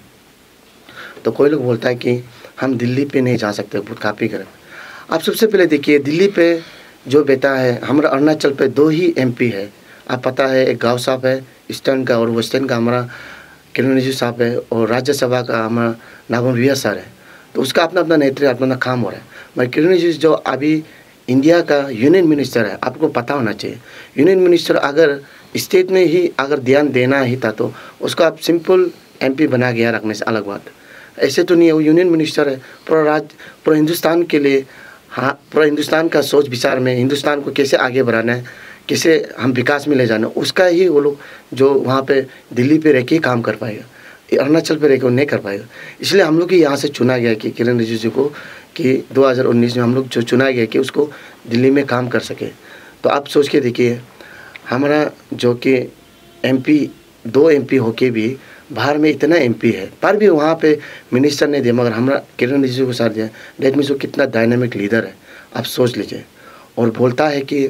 तो कोई लोग बोलता है कि हम दिल्ली पे नहीं जा सकते, बहुत काफ़ी करें। आप सबसे पहले देखिए दिल्ली पे जो बेटा है, हमारा अरुणाचल पे दो ही एमपी है। आप पता है एक गाँव साहब है ईस्टर्न का और वेस्टर्न का हमारा किरण रिजिजू साहब है, और राज्यसभा का हमारा नाबम रिया सर है। तो उसका अपना अपना नेतृत्व अपना अपना काम हो रहा है। मगर किरण रिजिजू जो अभी इंडिया का यूनियन मिनिस्टर है, आपको पता होना चाहिए यूनियन मिनिस्टर अगर स्टेट में ही अगर ध्यान देना ही था तो उसका आप सिंपल एमपी बना गया रखने से अलग बात। ऐसे तो नहीं है, वो यूनियन मिनिस्टर है पूरा राज्य पूरा हिंदुस्तान के लिए। हाँ, पूरा हिंदुस्तान का सोच विचार में हिंदुस्तान को कैसे आगे बढ़ाना है, कैसे हम विकास में ले जाना, उसका ही वो लोग जो वहाँ पे दिल्ली पे रह के काम कर पाएगा, अरुणाचल पे रह के नहीं कर पाएगा। इसलिए हम लोग ही यहाँ से चुना गया कि किरण रिजिजू को कि दो हज़ार उन्नीस में हम लोग जो चुना गया कि उसको दिल्ली में काम कर सके। तो आप सोच के देखिए हमारा जो कि एमपी दो एमपी होके भी बाहर में इतना एमपी है पर भी वहाँ पे मिनिस्टर नहीं दिया, मगर हमारा किरण रिजिजू को साथ दिया। डेट मीन्स वो कितना डायनामिक लीडर है, आप सोच लीजिए। और बोलता है कि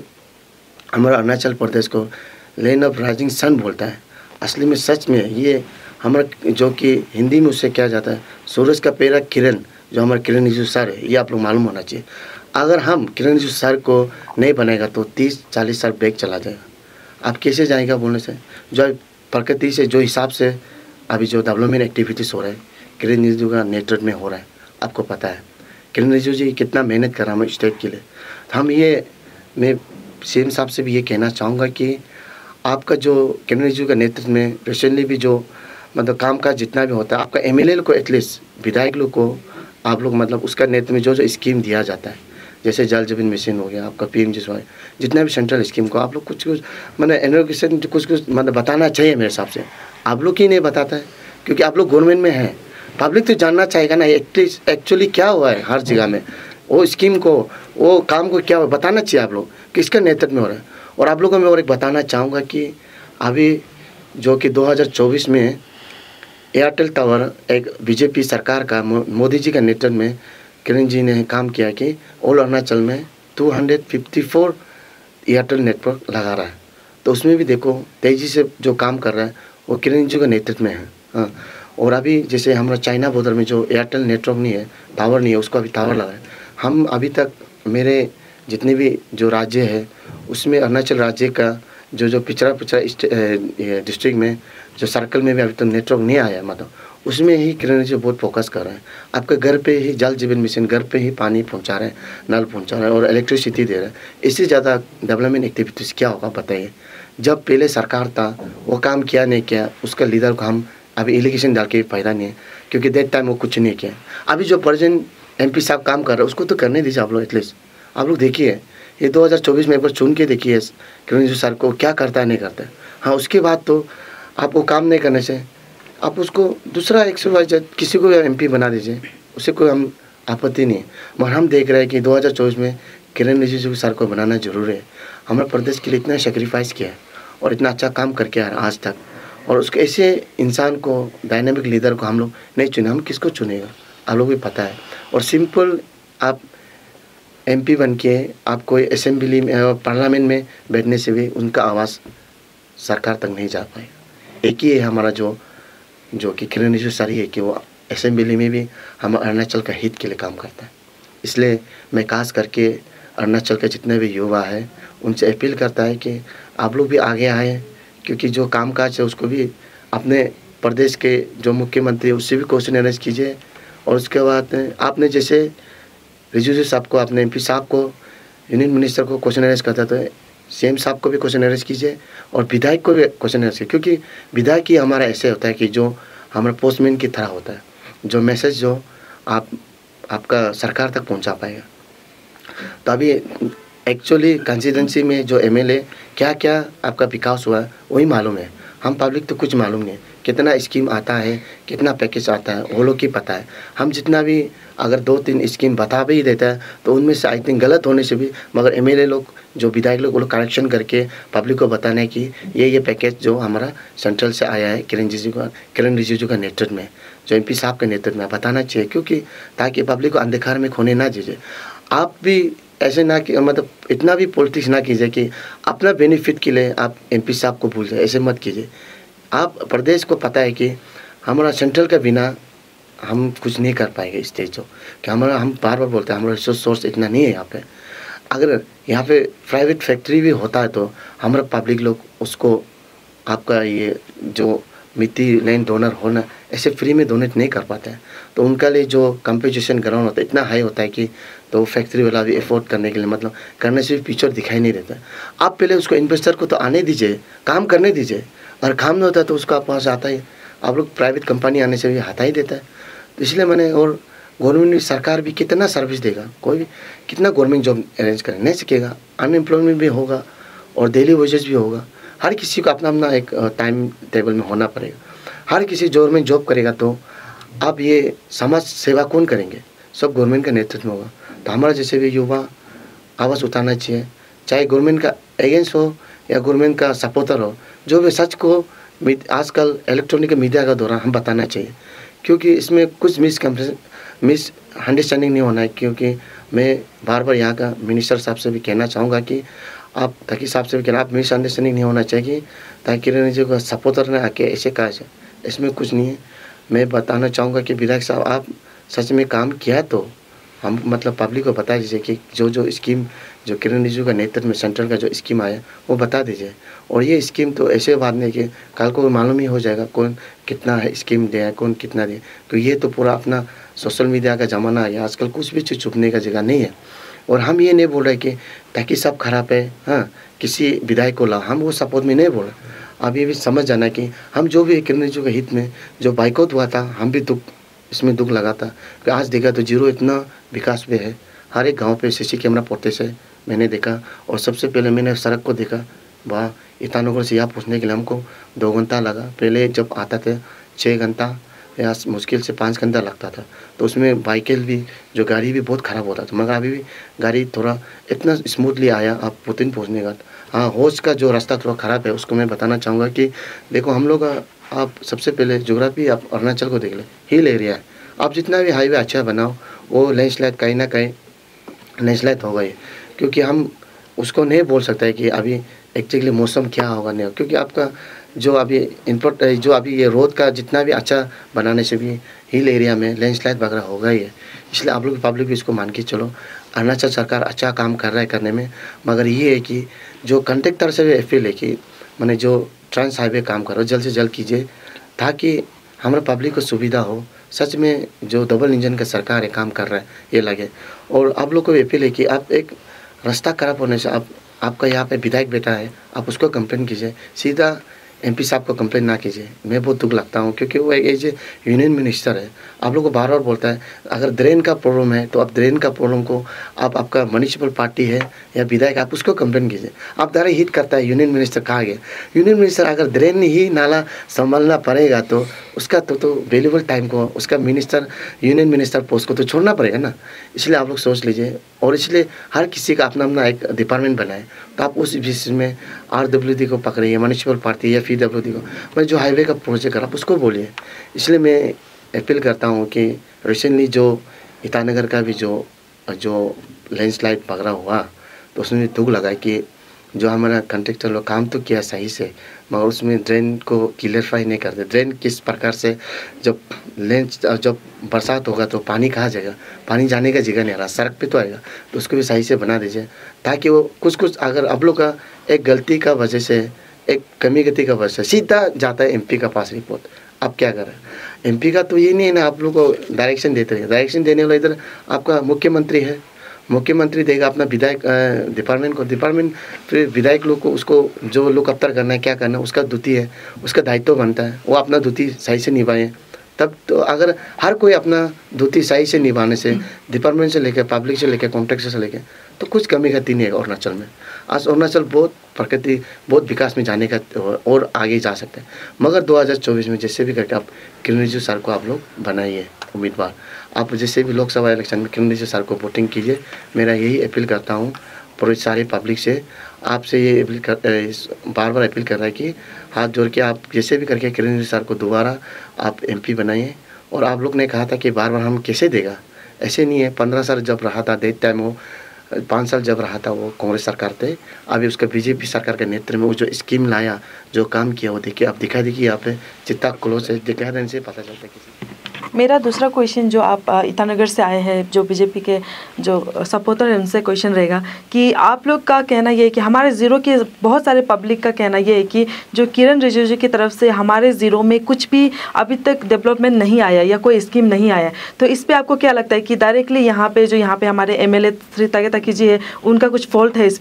हमारा अरुणाचल प्रदेश को लैंड ऑफ राइजिंग सन बोलता है। असली में सच में ये हमारा जो कि हिंदी में उससे क्या जाता है, सूरज का पहला किरण जो हमारे किरण रिजिजू सर है, ये आप लोग मालूम होना चाहिए। अगर हम किरण रिजिजू सर को नहीं बनाएगा तो तीस चालीस साल बैक चला जाएगा। आप कैसे जाएगा बोलने से, जो प्रकृति से जो हिसाब से अभी जो डेवलपमेंट एक्टिविटीज़ हो रहा है किरण रिजिजू का नेतृत्व में हो रहा है, आपको पता है किरण रिजिजू जी कितना मेहनत कर रहा है स्टेट के लिए। तो हम ये मैं सीएम साहब से भी ये कहना चाहूँगा कि आपका जो किरण रिजिजू का नेतृत्व में रिसेंटली भी जो मतलब काम काज जितना भी होता है, आपका एमएलए को एटलीस्ट विधायक लोग को आप लोग मतलब उसका नेतृत्व में जो जो स्कीम दिया जाता है, जैसे जल जीवन मिशन हो गया, आपका पीएम जिसवाई, जितना भी सेंट्रल स्कीम को आप लोग कुछ कुछ मतलब एनोवेशन कुछ कुछ मतलब बताना चाहिए मेरे हिसाब से। आप लोग ही नहीं बताता है क्योंकि आप लोग गवर्नमेंट में हैं, पब्लिक तो जानना चाहेगा ना एटलीस्ट एक्चुअली क्या हुआ है हर जगह में, वो स्कीम को वो काम को क्या हुआ बताना चाहिए आप लोग किसका नेतृत्व में हो रहा है। और आप लोगों को मैं और एक बताना चाहूँगा कि अभी जो कि दो हज़ार चौबीस में एयरटेल टावर एक बीजेपी सरकार का मोदी जी का नेतृत्व में किरण जी ने काम किया कि ऑल अरुणाचल में दो सौ चौवन एयरटेल नेटवर्क लगा रहा है। तो उसमें भी देखो तेज़ी से जो काम कर रहा है वो किरण जी के नेतृत्व में है। हाँ, और अभी जैसे हमारा चाइना बॉर्डर में जो एयरटेल नेटवर्क नहीं है, टावर नहीं है, उसको अभी टावर लगा है। हम अभी तक मेरे जितने भी जो राज्य है उसमें अरुणाचल राज्य का जो जो पिछड़ा पिछड़ा डिस्ट्रिक्ट में जो सर्कल में भी अभी तक नेटवर्क नहीं आया, मतलब उसमें ही किरण रिजिजू बहुत फोकस कर रहे हैं। आपके घर पे ही जल जीवन मिशन, घर पे ही पानी पहुंचा रहे हैं, नल पहुंचा रहे हैं और इलेक्ट्रिसिटी दे रहे हैं। इससे ज़्यादा डेवलपमेंट एक्टिविटीज़ क्या होगा बताइए। जब पहले सरकार था वो काम किया नहीं किया, उसका लीडर को हम अभी एलिगेशन डाल के फायदा नहीं है क्योंकि दैट टाइम वो कुछ नहीं किया। अभी जो प्रेजेंट एमपी साहब काम कर रहे हैं उसको तो करने दीजिए आप लोग एटलीस्ट। आप लोग देखिए ये दो हज़ार चौबीस में एक बार चुन के देखिए किरण रिजिजू सर को क्या करता है नहीं करता है। हाँ, उसके बाद तो आप वो काम नहीं करने से आप उसको दूसरा एक सौ किसी को एमपी बना दीजिए, उससे कोई हम आपत्ति नहीं है। मगर हम देख रहे हैं कि दो हज़ार चौबीस में किरण रिजिजू सर को बनाना जरूरी है। हमारे प्रदेश के लिए इतना सेक्रीफाइस किया है और इतना अच्छा काम करके आ रहा आज तक, और उसके ऐसे इंसान को डायनामिक लीडर को हम लोग नहीं चुने, हम किसको चुनेगा आप लोग भी पता है। और सिंपल आप एमपी बन के आप कोई असेंबली में पार्लियामेंट में बैठने से भी उनका आवाज़ सरकार तक नहीं जा पाएगा। एक ही है हमारा जो जो कि किरण रिजिजू सर है कि वो असेंबली में भी हम अरुणाचल का हित के लिए काम करता है। इसलिए मैं खास करके अरुणाचल के जितने भी युवा हैं उनसे अपील करता है कि आप लोग भी आगे आए, क्योंकि जो कामकाज है उसको भी अपने प्रदेश के जो मुख्यमंत्री है उससे भी क्वेश्चन अरेंज कीजिए। और उसके बाद आपने जैसे रिजिजू साहब को, अपने एमपी साहब को, यूनियन मिनिस्टर को क्वेश्चन अरेंज करता तो सीएम साहब को भी क्वेश्चन अरेंज कीजिए और विधायक को भी क्वेश्चन अरेंज कीजिए, क्योंकि विधायक ही हमारा ऐसे होता है कि जो हमारा पोस्टमैन की तरह होता है, जो मैसेज जो आप आपका सरकार तक पहुंचा पाएगा। तो अभी एक्चुअली कंस्टिट्यूंसी में जो एमएलए क्या क्या आपका विकास हुआ है वही मालूम है, हम पब्लिक तो कुछ मालूम नहीं। कितना स्कीम आता है, कितना पैकेज आता है वो लोग की पता है। हम जितना भी अगर दो तीन स्कीम बता भी देता है तो उनमें से आई थिंक गलत होने से भी, मगर एमएलए लोग जो विधायक लोग वो लोग करेक्शन करके पब्लिक को बताने की ये ये पैकेज जो हमारा सेंट्रल से आया है किरण रिजिजू का किरण रिजिजू का नेतृत्व में, जो एमपी साहब के नेतृत्व में बताना चाहिए, क्योंकि ताकि पब्लिक को अंधकार में खोने ना दीजिए। आप भी ऐसे ना कि मतलब इतना भी पॉलिटिक्स ना कीजिए कि अपना बेनिफिट के लिए आप एमपी साहब को भूल जाए, ऐसे मत कीजिए। आप प्रदेश को पता है कि हमारा सेंट्रल का बिना हम कुछ नहीं कर पाएंगे इस देश जो कि हमारा, हम बार बार बोलते हैं हमारा रिसोर्स सोर्स इतना नहीं है यहाँ पे। अगर यहाँ पे प्राइवेट फैक्ट्री भी होता है तो हमारा पब्लिक लोग उसको आपका ये जो मिट्टी लैंड डोनर होना ऐसे फ्री में डोनेट नहीं कर पाते हैं, तो उनका लिए जो कंपनसेशन ग्राउंड होता है इतना हाई होता है कि तो फैक्ट्री वाला भी एफोर्ड करने के लिए मतलब करने से भी पिक्चर दिखाई नहीं देता। आप पहले उसको इन्वेस्टर को तो आने दीजिए, काम करने दीजिए, और काम नहीं होता तो उसका पास आता ही आप लोग प्राइवेट कंपनी आने से भी हटा ही देता है। तो इसलिए मैंने, और गवर्नमेंट सरकार भी कितना सर्विस देगा, कोई भी कितना गवर्नमेंट जॉब अरेंज कर नहीं सकेगा, अनएम्प्लॉयमेंट भी होगा और डेली वेजेस भी होगा। हर किसी को अपना अपना एक टाइम टेबल में होना पड़ेगा। हर किसी गवर्नमेंट जॉब करेगा तो अब ये समाज सेवा कौन करेंगे, सब गवर्नमेंट का नेतृत्व में होगा। तो हमारा जैसे भी युवा आवाज़ उठाना चाहिए, चाहे गवर्नमेंट का एजेंट्स हो या गवर्नमेंट का सपोर्टर हो, जो भी सच को आजकल इलेक्ट्रॉनिक मीडिया का दौरान हम बताना चाहिए, क्योंकि इसमें कुछ मिस मिस अंडरस्टैंडिंग नहीं होना है। क्योंकि मैं बार बार यहाँ का मिनिस्टर साहब से भी कहना चाहूँगा कि आप ताकि साहब से भी कहना, आप मिस अंडरस्टैंडिंग नहीं होना चाहिए ताकि किरण रिजिजू का सपोर्टर ने आके ऐसे कहा जाए, इसमें कुछ नहीं है। मैं बताना चाहूँगा कि विधायक साहब आप सच में काम किया तो हम मतलब पब्लिक को बता दीजिए कि जो जो स्कीम जो किरण रिजिजू का नेतृत्व में सेंट्रल का जो स्कीम आया वो बता दीजिए। और ये स्कीम तो ऐसे बात नहीं कि कल को मालूम ही हो जाएगा कौन कितना है स्कीम दिया है, कौन कितना दिया। तो ये तो पूरा अपना सोशल मीडिया का ज़माना है, आजकल कुछ भी चीज़ छुपने का जगह नहीं है। और हम ये नहीं बोल रहे कि ताकि सब खराब है, हाँ किसी विधायक को ला, हम वो सपोर्ट में नहीं बोल रहे। आप ये भी समझ जाना कि हम जो भी किरण रिजिजू के हित में जो बाइकआउट हुआ था, हम भी दुख इसमें दुख लगा था कि आज देखा तो जीरो इतना विकास भी है। हर एक गांव पे सीसी कैमरा पड़ते से मैंने देखा, और सबसे पहले मैंने सड़क को देखा, वाह ईटानगर से यहाँ पहुँचने के लिए हमको दो घंटा लगा। पहले जब आता था छः घंटा या मुश्किल से पाँच घंटा लगता था, तो उसमें बाइकल भी जो गाड़ी भी बहुत ख़राब होता था, मगर अभी भी गाड़ी थोड़ा इतना स्मूथली आया आप पुतिन पहुँचने का। हाँ होश का जो रास्ता थोड़ा ख़राब है उसको मैं बताना चाहूँगा कि देखो हम लोग, आप सबसे पहले ज्योग्राफी आप अरुणाचल को देख लें, हिल एरिया है। आप जितना भी हाईवे अच्छा बनाओ वो लैंडस्लाइड कहीं ना कहीं लैंडस्लाइड होगा ही, क्योंकि हम उसको नहीं बोल सकते हैं कि अभी एक्चुअली मौसम क्या होगा नहीं होगा, क्योंकि आपका जो अभी इनपुट जो अभी ये रोड का जितना भी अच्छा बनाने से भी हिल एरिया में लैंडस्लाइड वगैरह होगा ही है। इसलिए आप लोग पब्लिक भी इसको मान के चलो, अरुणाचल सरकार अच्छा काम कर रहा है करने में, मगर ये है कि जो कंट्रेक्टर से भी अपील है कि मैंने जो ट्रांस हाईवे काम करो जल्द से जल्द कीजिए, ताकि हमारे पब्लिक को सुविधा हो। सच में जो डबल इंजन का सरकार है काम कर रहा है ये लगे। और आप लोग को भी अपील है कि आप एक रास्ता खराब होने से आप आपका यहाँ पे विधायक बेटा है, आप उसको कंप्लेन कीजिए, सीधा एमपी साहब को कंप्लेन ना कीजिए। मैं बहुत दुख लगता हूँ क्योंकि वो एक एज यूनियन मिनिस्टर है, आप लोग को बार बार बोलता है अगर ड्रेन का प्रॉब्लम है तो आप ड्रेन का प्रॉब्लम को आप आपका म्यूनिसिपल पार्टी है या विधायक आप उसको कंप्लेन कीजिए। आप डायरेक्ट हिट करता है यूनियन मिनिस्टर कहा गया, यूनियन मिनिस्टर अगर ड्रेन ही नाला संभालना पड़ेगा तो उसका तो तो वैल्यूबल टाइम को उसका मिनिस्टर यूनियन मिनिस्टर पोस्ट को तो छोड़ना पड़ेगा ना। इसलिए आप लोग सोच लीजिए, और इसलिए हर किसी का अपना अपना एक डिपार्टमेंट बनाए, तो आप उस विषय में आर डब्ल्यू डी को पकड़िए, म्यूनिसिपल पार्टी या पी डब्ल्यू डी को, मैं जो हाईवे का प्रोजेक्ट कर आप उसको बोलिए। इसलिए मैं अपील करता हूँ कि रिसेंटली जो ईटानगर का भी जो जो लैंडस्लाइड वगैरह हुआ तो उसमें दुख लगा कि जो हमारा कंट्रेक्टर लोग काम तो किया सही से, मगर उसमें ड्रेन को क्लियरफाई नहीं करते। ड्रेन किस प्रकार से, जब लेंस जब बरसात होगा तो पानी कहाँ जाएगा, पानी जाने का जगह नहीं आ रहा, सड़क पे तो आएगा, तो उसको भी सही से बना दीजिए ताकि वो कुछ कुछ अगर आप लोग का एक गलती का वजह से, एक कमी गति का वजह से सीधा जाता है एमपी का पास रिपोर्ट। अब क्या करें, एमपी का तो ये नहीं है ना आप लोग को डायरेक्शन देते रहे, डायरेक्शन देने वाला इधर आपका मुख्यमंत्री है, मुख्यमंत्री देगा अपना विधायक डिपार्टमेंट को, डिपार्टमेंट फिर विधायक लोग को उसको जो लोग अफ्तर करना है क्या करना है उसका ड्यूटी है, उसका दायित्व बनता है, वो अपना ड्यूटी सही से निभाएं। तब तो अगर हर कोई अपना ड्यूटी सही से निभाने से, डिपार्टमेंट से लेकर पब्लिक से लेकर कॉन्ट्रैक्टर से लेकर, तो कुछ कमी गति नहीं है अरुणाचल में। आज अरुणाचल बहुत प्रकृति बहुत विकास में जाने का और आगे जा सकते हैं। मगर दो हज़ार चौबीस में जैसे भी करके आप किरण रिजिजू सर को आप लोग बनाइए उम्मीदवार, आप जैसे भी लोकसभा इलेक्शन में किरण रिजिजू सर को वोटिंग कीजिए। मेरा यही अपील करता हूँ पूरी सारी पब्लिक से, आपसे ये अपील कर बार बार अपील कर रहा है कि हाथ जोड़ के आप जैसे भी करके किरण रिजिजू सर को दोबारा आप एमपी बनाइए। और आप लोग ने कहा था कि बार बार हम कैसे देगा, ऐसे नहीं है। पंद्रह साल जब रहा था डेट टाइम, वो पाँच साल जब रहा था वो कांग्रेस सरकार थे, अभी उसका बीजेपी सरकार के नेतृत्व में वो जो स्कीम लाया, जो काम किया, वो देखिए आप दिखा दीजिए, यहाँ पे जितना क्लोज है दिखा देने से पता चलता है किसी। मेरा दूसरा क्वेश्चन जो आप ईटानगर से आए हैं, जो बीजेपी के जो सपोर्टर हैं उनसे क्वेश्चन रहेगा कि आप लोग का कहना ये है कि हमारे ज़ीरो के बहुत सारे पब्लिक का कहना ये है कि जो किरण रिजिजू की तरफ से हमारे ज़ीरो में कुछ भी अभी तक डेवलपमेंट नहीं आया या कोई स्कीम नहीं आया, तो इस पर आपको क्या लगता है कि डायरेक्टली यहाँ पे जो यहाँ पे हमारे M L A Shri Tage Taki ji है उनका कुछ फॉल्ट है इस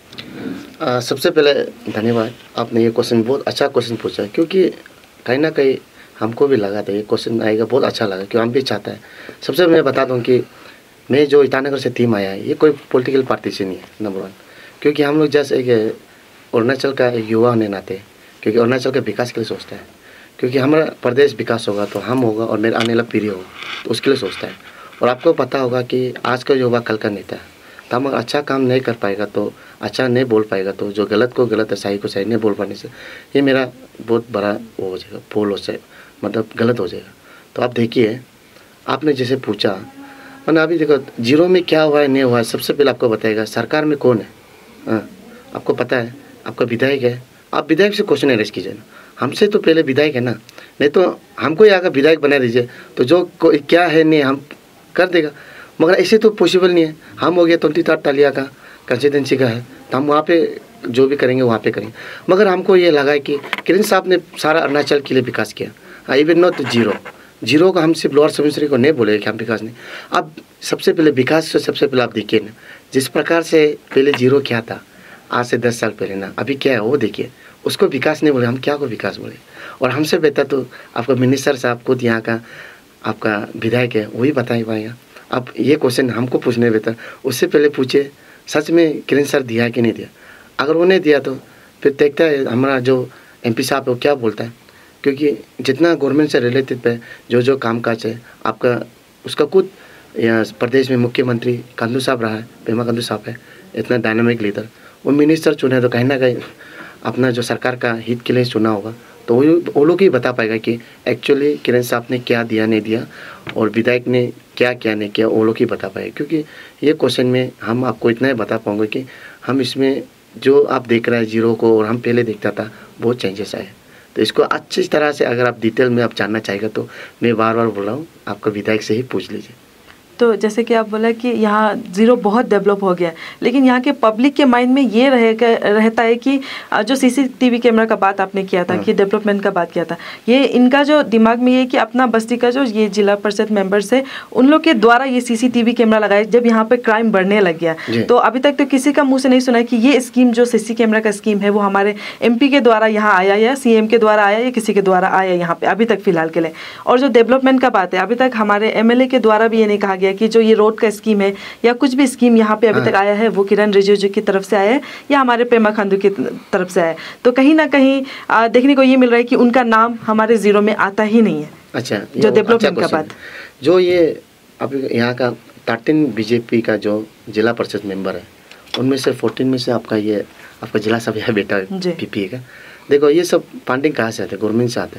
पर? सबसे पहले धन्यवाद, आपने ये क्वेश्चन बहुत अच्छा क्वेश्चन पूछा है, क्योंकि कहीं ना कहीं हमको भी लगा था ये क्वेश्चन आएगा, बहुत अच्छा लगा क्योंकि हम भी चाहते हैं। सबसे मैं बता दूं कि मैं जो ईटानगर से टीम आया है ये कोई पॉलिटिकल पार्टी से नहीं है, नंबर वन, क्योंकि हम लोग जैसे एक अरुणाचल का एक युवा होने नाते, क्योंकि अरुणाचल के विकास के लिए सोचता है, क्योंकि हमारा प्रदेश विकास होगा तो हम होगा और मेरा आने वाला पीढ़ी होगा, तो उसके लिए सोचता है। और आपको पता होगा कि आज का युवा कल का नेता है, तो हम अच्छा काम नहीं कर पाएगा तो अच्छा नहीं बोल पाएगा, तो जो गलत को गलत है, सही को सही नहीं बोल पाने से ये मेरा बहुत बड़ा वो हो जाएगा, फूल हो जाए, मतलब गलत हो जाएगा। तो आप देखिए, आपने जैसे पूछा, मैंने अभी देखो जीरो में क्या हुआ है नहीं हुआ है, सबसे पहले आपको बताएगा सरकार में कौन है। हाँ, आपको पता है, आपका विधायक है, आप विधायक से क्वेश्चन अरेस्ट कीजिए ना, हमसे तो पहले विधायक है ना, नहीं तो हमको ही आकर विधायक बना दीजिए, तो जो क्या है नहीं हम कर देगा। मगर ऐसे तो पॉसिबल नहीं है। हम हो गया ट्वेंटी थर्ड तालिया का कंस्टिट्यूंसी का है, तो हम वहाँ पे जो भी करेंगे वहाँ पे करेंगे। मगर हमको ये लगा है कि किरण साहब ने सारा अरुणाचल के लिए विकास किया, हाँ, इवन नॉट जीरो जीरो का हम सिर्फ लोअर सुबनसिरी को नहीं बोले कि हम विकास नहीं। अब सबसे पहले विकास से सबसे पहले आप देखिए ना, जिस प्रकार से पहले जीरो क्या था आज से दस साल पहले ना, अभी क्या है वो देखिए, उसको विकास नहीं बोले, हम क्या को विकास बोले। और हमसे बेहतर तो आपका मिनिस्टर साहब खुद यहाँ का आपका विधायक है, वही बता ही पाएगा। अब ये क्वेश्चन हमको पूछने बेहतर उससे पहले पूछे सच में किरण सर दिया कि नहीं दिया। अगर वो नहीं दिया तो फिर देखता है हमारा जो एमपी साहब है वो क्या बोलता है, क्योंकि जितना गवर्नमेंट से रिलेटेड पे जो जो काम काज है आपका, उसका खुद यहाँ प्रदेश में मुख्यमंत्री कंदू साहब रहा है, पेमा कंदू साहब है, इतना डायनामिक लीडर, वो मिनिस्टर चुने तो कहीं ना कहीं अपना जो सरकार का हित के लिए चुना होगा, तो वो वो लोग ही बता पाएगा कि एक्चुअली किरण साहब ने क्या दिया नहीं दिया और विधायक ने क्या क्या नहीं किया, वो लोग ही बता पाएगा। क्योंकि ये क्वेश्चन में हम आपको इतना ही बता पाऊँगे कि हम इसमें जो आप देख रहे हैं जीरो को और हम पहले देखता था बहुत चेंजेस आए। तो इसको अच्छी तरह से अगर आप डिटेल में आप जानना चाहेगा तो मैं बार बार बोल रहा हूँ, आपका विधायक से ही पूछ लीजिए। तो जैसे कि आप बोला कि यहाँ ज़ीरो बहुत डेवलप हो गया, लेकिन यहाँ के पब्लिक के माइंड में ये रहेगा रहता है कि जो सीसीटीवी कैमरा का बात आपने किया था, कि डेवलपमेंट का बात किया था, ये इनका जो दिमाग में ये कि अपना बस्ती का जो ये जिला परिषद मेंबर्स है उन लोग के द्वारा ये सीसीटीवी कैमरा लगाए, जब यहाँ पे क्राइम बढ़ने लग गया तो अभी तक तो किसी का मुँह से नहीं सुना है कि ये स्कीम जो सीसी कैमरा का स्कीम है वो हमारे एम पी के द्वारा यहाँ आया या सी एम के द्वारा आया या किसी के द्वारा आया यहाँ पे अभी तक फिलहाल के लिए। और जो डेवलपमेंट का बात है, अभी तक हमारे एम एल ए के द्वारा भी ये नहीं कहा गया कि जो ये रोड का स्कीम है या कुछ भी स्कीम यहाँ पे अभी तक आया है वो किरण रिजिजू की तरफ से आया है या हमारे पेमा खांडू की तरफ से आया है। तो कहीं ना कहीं आ, देखने को ये मिल रहा है कि उनका नाम हमारे जीरो में आता ही नहीं है। अच्छा, जो डेवलपमेंट का बात, जो ये अब यहाँ का थर्टीन बीजेपी का जो जिला परिषद मेंबर है उनमें से फोर्टीन में से आपका ये आपका जिला सभा बेटा पीपीए का, देखो ये सब फंडिंग कहाँ से आते हैं, गवर्नमेंट से आते हैं।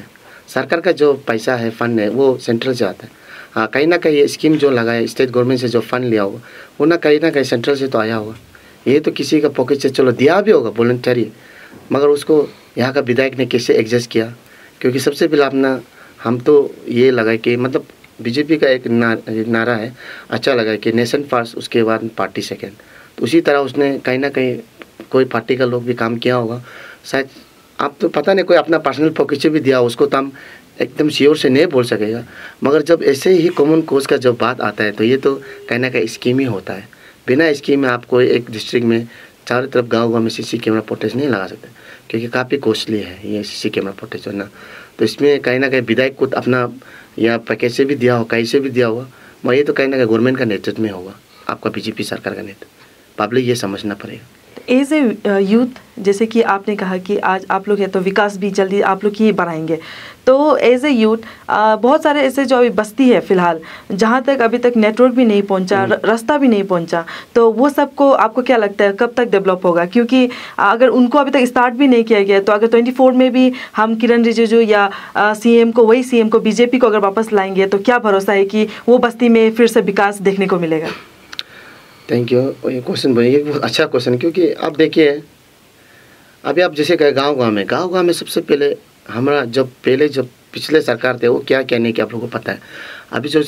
सरकार का जो पैसा है, फंड है, वो सेंट्रल से आता है। हाँ, कहीं ना कहीं ये स्कीम जो लगा है, स्टेट गवर्नमेंट से जो फंड लिया होगा, वो ना कहीं ना कहीं सेंट्रल से तो आया होगा। ये तो किसी का पॉकेट से चलो दिया भी होगा वॉलंटरी, मगर उसको यहाँ का विधायक ने कैसे एडजस्ट किया? क्योंकि सबसे पहले अपना हम तो ये लगा कि मतलब बीजेपी का एक ना, नारा है, अच्छा लगा कि नेशन फर्स्ट, उसके बाद पार्टी सेकेंड। तो उसी तरह उसने कहीं ना कहीं कोई पार्टी का लोग भी काम किया होगा शायद। आप तो पता नहीं, कोई अपना पर्सनल पॉकेट से भी दिया, उसको तो हम एकदम श्योर से नहीं बोल सकेगा। मगर जब ऐसे ही कॉमन कोज का जब बात आता है तो ये तो कहीं ना कहीं स्कीम ही होता है। बिना स्कीम में आप कोई एक डिस्ट्रिक्ट में चारों तरफ गांव गांव में सीसी कैमरा फुटेज नहीं लगा सकते, क्योंकि काफ़ी कॉस्टली है ये सीसी कैमरा फुटेज होना। तो इसमें कहीं ना कहीं विधायक को अपना या पैकेज से भी दिया हो, कहीं से भी दिया होगा, मगर ये तो कहीं ना कहीं गवर्नमेंट का नेतृत्व में होगा, आपका बीजेपी सरकार का नेतृत्व। पब्लिक ये समझना पड़ेगा। एज ए यूथ, जैसे कि आपने कहा कि आज आप लोग हैं तो विकास भी जल्दी आप लोग ही बढ़ाएंगे, तो एज ए यूथ बहुत सारे ऐसे जो अभी बस्ती है फिलहाल जहाँ तक अभी तक नेटवर्क भी नहीं पहुँचा, रास्ता भी नहीं पहुँचा, तो वो सबको आपको क्या लगता है कब तक डेवलप होगा? क्योंकि अगर उनको अभी तक स्टार्ट भी नहीं किया गया, तो अगर ट्वेंटी फोर में भी हम किरण रिजिजू या सीएम को, वही सीएम को, बीजेपी को अगर वापस लाएंगे, तो क्या भरोसा है कि वो बस्ती में फिर से विकास देखने को मिलेगा? Thank you. ये क्वेश्चन बोलिए, बहुत अच्छा क्वेश्चन, क्योंकि आप देखिए अभी आप जैसे कहे गांव गांव में गांव गांव में सबसे पहले हमारा जब पहले जब पिछले सरकार थे वो क्या कहने की आप लोगों को पता है। अभी जो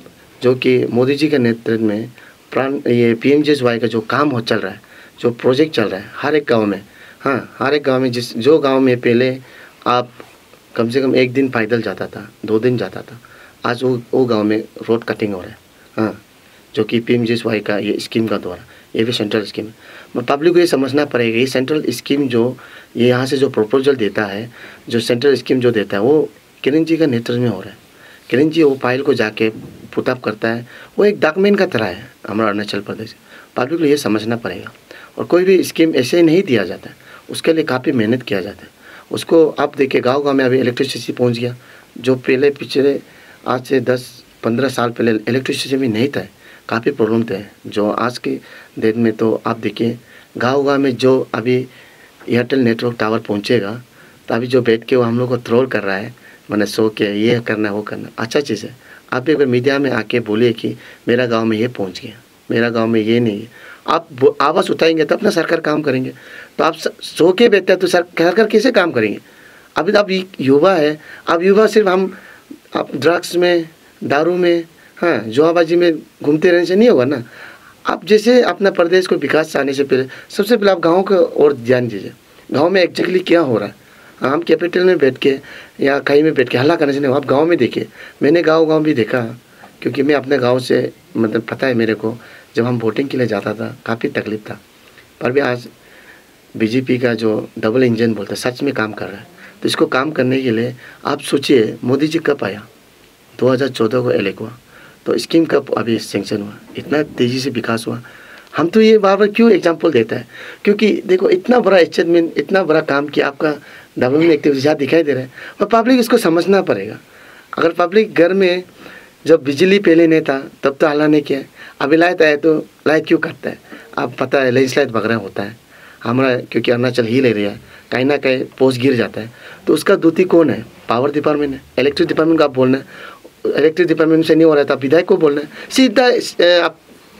जो कि मोदी जी के नेतृत्व में प्राण ये P M J S Y का जो काम हो चल रहा है, जो प्रोजेक्ट चल रहा है हर एक गाँव में, हाँ हर एक गाँव में, जिस जो गाँव में पहले आप कम से कम एक दिन पैदल जाता था, दो दिन जाता था, आज वो वो गाँव में रोड कटिंग हो रहा है। हाँ, जो कि P M J S Y का ये स्कीम का द्वारा, ये भी सेंट्रल स्कीम है। पब्लिक को ये समझना पड़ेगा, ये सेंट्रल स्कीम जो ये यहाँ से जो प्रपोजल देता है, जो सेंट्रल स्कीम जो देता है, वो किरण जी का नेतृत्व में हो रहा है। किरण जी वो फाइल को जाके पुटअप करता है, वो एक डॉक्यूमेंट का तरह है हमारा अरुणाचल प्रदेश। पब्लिक को ये समझना पड़ेगा। और कोई भी स्कीम ऐसे ही नहीं दिया जाता है, उसके लिए काफ़ी मेहनत किया जाता है। उसको आप देखिए गाँव गाँव में अभी इलेक्ट्रिसिटी पहुँच गया, जो पहले पिछले आज से दस पंद्रह साल पहले इलेक्ट्रिसिटी भी नहीं था, काफ़ी प्रॉब्लम थे। जो आज के दिन में तो आप देखिए गांव गांव में जो अभी एयरटेल नेटवर्क टावर पहुंचेगा, तो अभी जो बैठ के वो हम लोग को ट्रोल कर रहा है, मैंने सो के ये करना वो करना, अच्छा चीज़ है। आप एक बार मीडिया में आके बोलिए कि मेरा गांव में ये पहुंच गया, मेरा गांव में ये नहीं है, आप आवाज़ उठाएंगे तो अपना सरकार काम करेंगे। तो आप सो के बैठते हैं तो सरकार कैसे काम करेंगे? अभी तो आप युवा है, अब युवा सिर्फ हम आप ड्रग्स में, दारू में, हाँ जुआबाजी में घूमते रहने से नहीं होगा ना। आप जैसे अपना प्रदेश को विकास चाहने से पहले सबसे पहले आप गाँव को और ध्यान दीजिए, गांव में एक्जैक्टली क्या हो रहा है। हम कैपिटल में बैठ के या कहीं में बैठ के हल्ला करने से नहीं, आप गांव में देखिए। मैंने गांव गांव भी देखा, क्योंकि मैं अपने गांव से मतलब पता है मेरे को, जब हम वोटिंग के लिए जाता था काफ़ी तकलीफ था, पर भी आज बीजेपी का जो डबल इंजन बोलता है सच में काम कर रहा है। तो इसको काम करने के लिए आप सोचिए मोदी जी कब आया, दो हज़ार चौदह को इलेक्ट हुआ, तो स्कीम कब अभी सेंक्शन हुआ, इतना तेज़ी से विकास हुआ। हम तो ये बार बार क्यों एग्जांपल देता है, क्योंकि देखो इतना बड़ा अचीवमेंट, इतना बड़ा काम किया, आपका डेवलपमेंट एक्टिविटी ज़्यादा दिखाई दे रहा है, और पब्लिक इसको समझना पड़ेगा। अगर पब्लिक घर में जब बिजली पहले नहीं था तब तो हल्ला नहीं किया, अभी लाइट आया तो लाइट क्यों करता है? आप पता है लैंडस्लाइड वगैरह होता है हमारा, क्योंकि अरुणाचल हिल एरिया, कहीं ना कहीं पोस्ट गिर जाता है, तो उसका दूती कौन है? पावर डिपार्टमेंट है, इलेक्ट्रिक डिपार्टमेंट को आप बोलना है। इलेक्ट्रिक डिपार्टमेंट से नहीं हो रहा था, विधायक को बोलना है, सीधा आप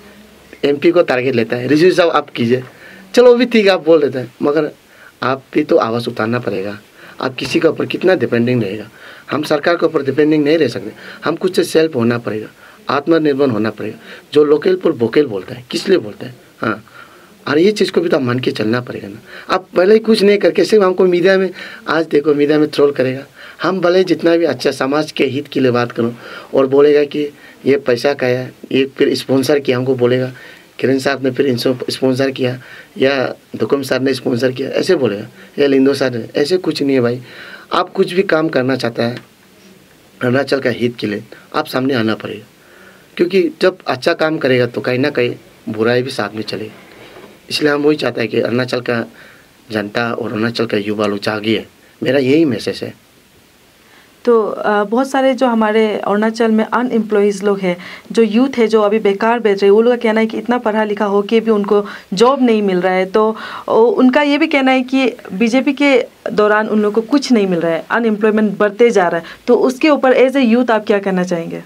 एमपी को टारगेट लेता है, रिज्यू साहब आप कीजिए, चलो वो भी ठीक है आप बोल देते हैं, मगर आप भी तो आवाज़ उतारना पड़ेगा। आप किसी के ऊपर कितना डिपेंडिंग रहेगा? हम सरकार के ऊपर डिपेंडिंग नहीं रह सकते, हम कुछ से सेल्फ होना पड़ेगा, आत्मनिर्भर होना पड़ेगा। जो लोकल पर वोकल बोलता है, किस लिए बोलता है? हाँ, और ये चीज़ को भी तो मान के चलना पड़ेगा ना। आप पहले ही कुछ नहीं करके सिर्फ हमको मीडिया में, आज देखो मीडिया में ट्रोल करेगा, हम भले जितना भी अच्छा समाज के हित के लिए बात करूं और बोलेगा कि ये पैसा का है, ये फिर स्पॉन्सर किया, हमको बोलेगा किरण साहब ने फिर स्पॉन्सर किया या दुकुम सर ने स्पॉन्सर किया, ऐसे बोलेगा, या लिंदो सर ने, ऐसे कुछ नहीं है भाई। आप कुछ भी काम करना चाहता है अरुणाचल का हित के लिए, आप सामने आना पड़ेगा, क्योंकि जब अच्छा काम करेगा तो कहीं ना कहीं बुराई भी साथ में चलेगी। इसलिए हम वही चाहते हैं कि अरुणाचल का जनता और अरुणाचल का युवा लोग जागिए, मेरा यही मैसेज है। तो अ, बहुत सारे जो हमारे अरुणाचल में अनएम्प्लॉयज़ लोग हैं, जो यूथ है जो अभी बेकार बैठ रहे हैं, वो लोग का कहना है कि इतना पढ़ा लिखा हो के भी उनको जॉब नहीं मिल रहा है। तो ओ, उनका ये भी कहना है कि बीजेपी के दौरान उन लोग को कुछ नहीं मिल रहा है, अनएम्प्लॉयमेंट बढ़ते जा रहा है। तो उसके ऊपर एज ए यूथ आप क्या कहना चाहेंगे?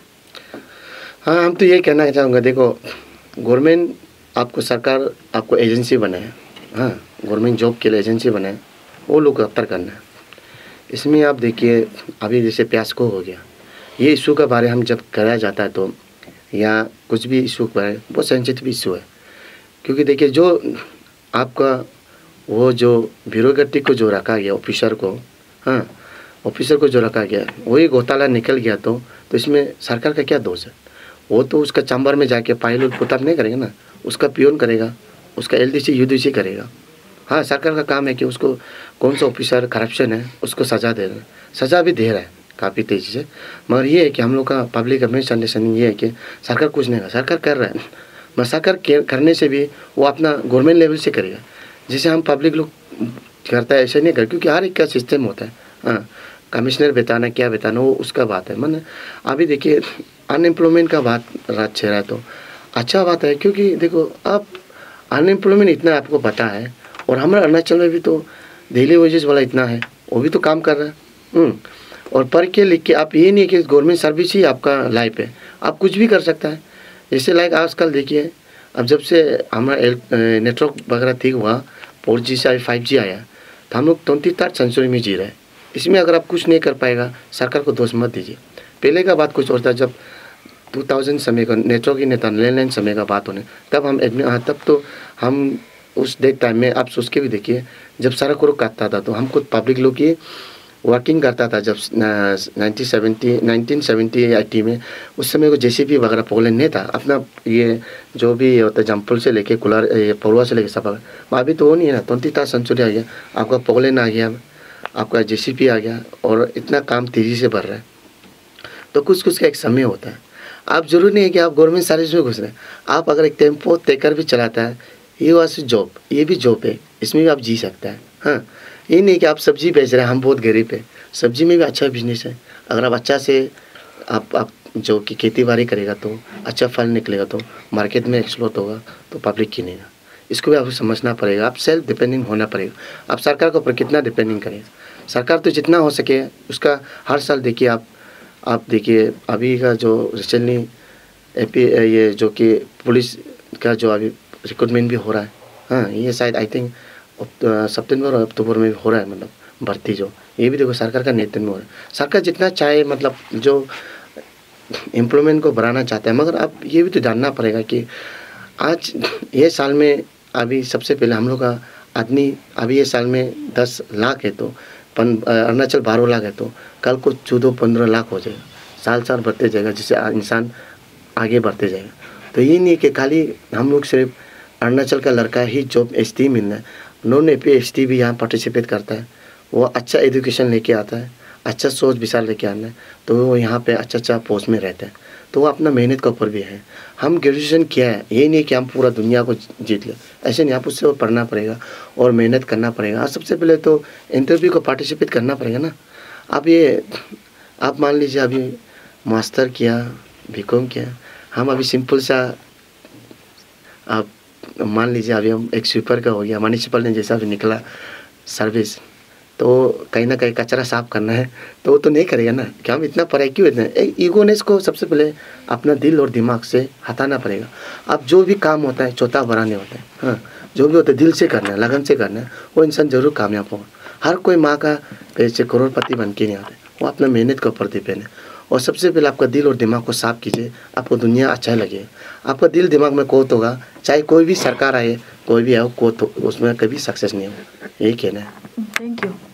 हाँ, हम तो ये कहना चाहूँगा, देखो गवर्नमेंट आपको, सरकार आपको एजेंसी बनाए, हाँ गवर्नमेंट जॉब के लिए एजेंसी बनाए, वो लोग रफ्तार करना है। इसमें आप देखिए अभी जैसे प्यास्को हो गया, ये इशू के बारे हम जब कराया जाता है तो या कुछ भी इशू के बारे बहुत सेंसिटिव इशू है, क्योंकि देखिए जो आपका वो जो ब्यूरोक्रेटिक को जो रखा गया ऑफिसर को, हाँ ऑफिसर को जो रखा गया वही घोटाला निकल गया तो तो इसमें सरकार का क्या दोष है? वो तो उसका चैम्बर में जाके फाइल और पुताब नहीं करेगा ना, उसका पियोन करेगा, उसका L D C U D C करेगा। हाँ, सरकार का काम है कि उसको कौन सा ऑफिसर करप्शन है उसको सज़ा दे रहा है, सज़ा भी दे रहा है काफ़ी तेज़ी से। मगर ये है कि हम लोग का पब्लिक मिसअंडरस्टैंडिंग ये है कि सरकार कुछ नहीं कर, सरकार कर रहा है, मगर सरकार करने से भी वो अपना गवर्नमेंट लेवल से करेगा, जिसे हम पब्लिक लोग करता है ऐसा नहीं कर, क्योंकि हर एक का सिस्टम होता है। हाँ, कमिश्नर बताना क्या बताना वो उसका बात है। मैंने अभी देखिए अनएम्प्लॉयमेंट का बात रात छेड़ा है तो अच्छा बात है, क्योंकि देखो आप अनएम्प्लॉयमेंट इतना आपको पता है, और हमारे अरुणाचल में भी तो डेली वेजेस वाला इतना है, वो भी तो काम कर रहा है। और पढ़ के लिख के आप ये नहीं कि गवर्नमेंट सर्विस ही आपका लाइफ है, आप कुछ भी कर सकता है। जैसे लाइक आजकल देखिए, अब जब से हमारा नेटवर्क वगैरह ठीक हुआ, फोर जी से फाइव जी आया, तो हम लोग ट्वेंटी थर्ड सेंचुरी में जी रहे हैं। इसमें अगर आप कुछ नहीं कर पाएगा, सरकार को दोष मत दीजिए। पहले का बात कुछ और था, जब टू थाउज़ेंड समय का नेटवर्क ही नहीं था, लैंडलाइन समय का बात होने, तब हम एडमिट हाँ तब तो हम उस डेट टाइम में आप सोच के भी देखिए, जब सारा को काटता था तो हम खुद पब्लिक लोग की वर्किंग करता था। जब nineteen seventy nineteen seventy eighty में उस समय को जेसीबी वगैरह पोलैंड नहीं था, अपना ये जो भी होता है जम्पल से लेके कुलार पौवा से लेके सब, अभी तो वो नहीं है ना, ट्वेंटी थर्ड सेंचुरी आ गया, आपका पोलैंड आ गया, आपका जेसीबी आ गया, और इतना काम तेज़ी से बढ़ रहा है। तो कुछ कुछ का एक समय होता है। आप जरूरी नहीं है कि आप गवर्नमेंट सर्विस में घुस रहे हैं, आप अगर एक टेम्पो टेकर भी चलाता है, ये वाली जॉब, ये भी जॉब है, इसमें भी आप जी सकता है। हाँ, ये नहीं कि आप सब्जी बेच रहे हैं, हम बहुत गरीब है, सब्जी में भी अच्छा बिजनेस है। अगर आप अच्छा से आप आप जो कि खेती बाड़ी करेगा तो अच्छा फल निकलेगा, तो मार्केट में एक्सप्लोर होगा, तो पब्लिक किनेगा। इसको भी आपको समझना पड़ेगा, आप सेल्फ डिपेंडिंग होना पड़ेगा। आप सरकार के ऊपर कितना डिपेंडिंग करेगा? सरकार तो जितना हो सके उसका हर साल देखिए, आप आप देखिए अभी का जो रिसेंटली एपी ये जो कि पुलिस का जो अभी रिक्रूटमेंट भी हो रहा है, हाँ ये शायद आई थिंक सितंबर और अक्टूबर में हो रहा है, मतलब भर्ती जो, ये भी देखो सरकार का नेतृत्व में हो रहा है। सरकार जितना चाहे मतलब जो एम्प्लॉयमेंट को बढ़ाना चाहता है, मगर आप ये भी तो जानना पड़ेगा कि आज ये साल में अभी सबसे पहले हम लोग का आदमी अभी ये साल में दस लाख है, तो पन अरुणाचल बारह लाख है, तो कल को चौदह पंद्रह लाख हो जाएगा, साल साल बढ़ते जाएगा, जिससे इंसान आगे बढ़ते जाएगा। तो ये नहीं कि खाली हम लोग सिर्फ अरुणाचल का लड़का ही जॉब एस टी मिलना है, non A P S T भी यहाँ पार्टिसिपेट करता है, वो अच्छा एजुकेशन लेके आता है, अच्छा सोच विचार लेके आना है, तो वो यहाँ पे अच्छा अच्छा पोस्ट में रहते हैं, तो वो अपना मेहनत के ऊपर भी है। हम ग्रेजुएशन किया है, ये नहीं कि हम पूरा दुनिया को जीत लें, ऐसे नहीं, आप उससे पढ़ना पड़ेगा और मेहनत करना पड़ेगा। सबसे पहले तो इंटरव्यू को पार्टिसिपेट करना पड़ेगा ना। आप ये आप मान लीजिए अभी मास्टर किया, बी कॉम किया, हम अभी सिंपल सा आप मान लीजिए अभी हम एक स्वीपर का हो गया, म्यूनिसिपल ने जैसा भी निकला सर्विस, तो कहीं ना कहीं कचरा साफ करना है, तो वो तो नहीं करेगा ना कि हम इतना पढ़ाई क्यों इतना। एक ईगोनेस को सबसे पहले अपना दिल और दिमाग से हटाना पड़ेगा। अब जो भी काम होता है छोटा बड़ा नहीं होता है, हाँ जो भी होता है दिल से करना है, लगन से करना है, वो इंसान जरूर कामयाब होगा। हर कोई माँ का पैसे करोड़पति बन के नहीं आता, वो अपना मेहनत के ऊपर डिपेंड है। और सबसे पहले आपका दिल और दिमाग को साफ कीजिए, आपको दुनिया अच्छा लगे। आपका दिल दिमाग में कोत होगा, चाहे कोई भी सरकार आए, कोई भी आए, कोत उसमें कभी सक्सेस नहीं होगा, यही कहना है। Thank you.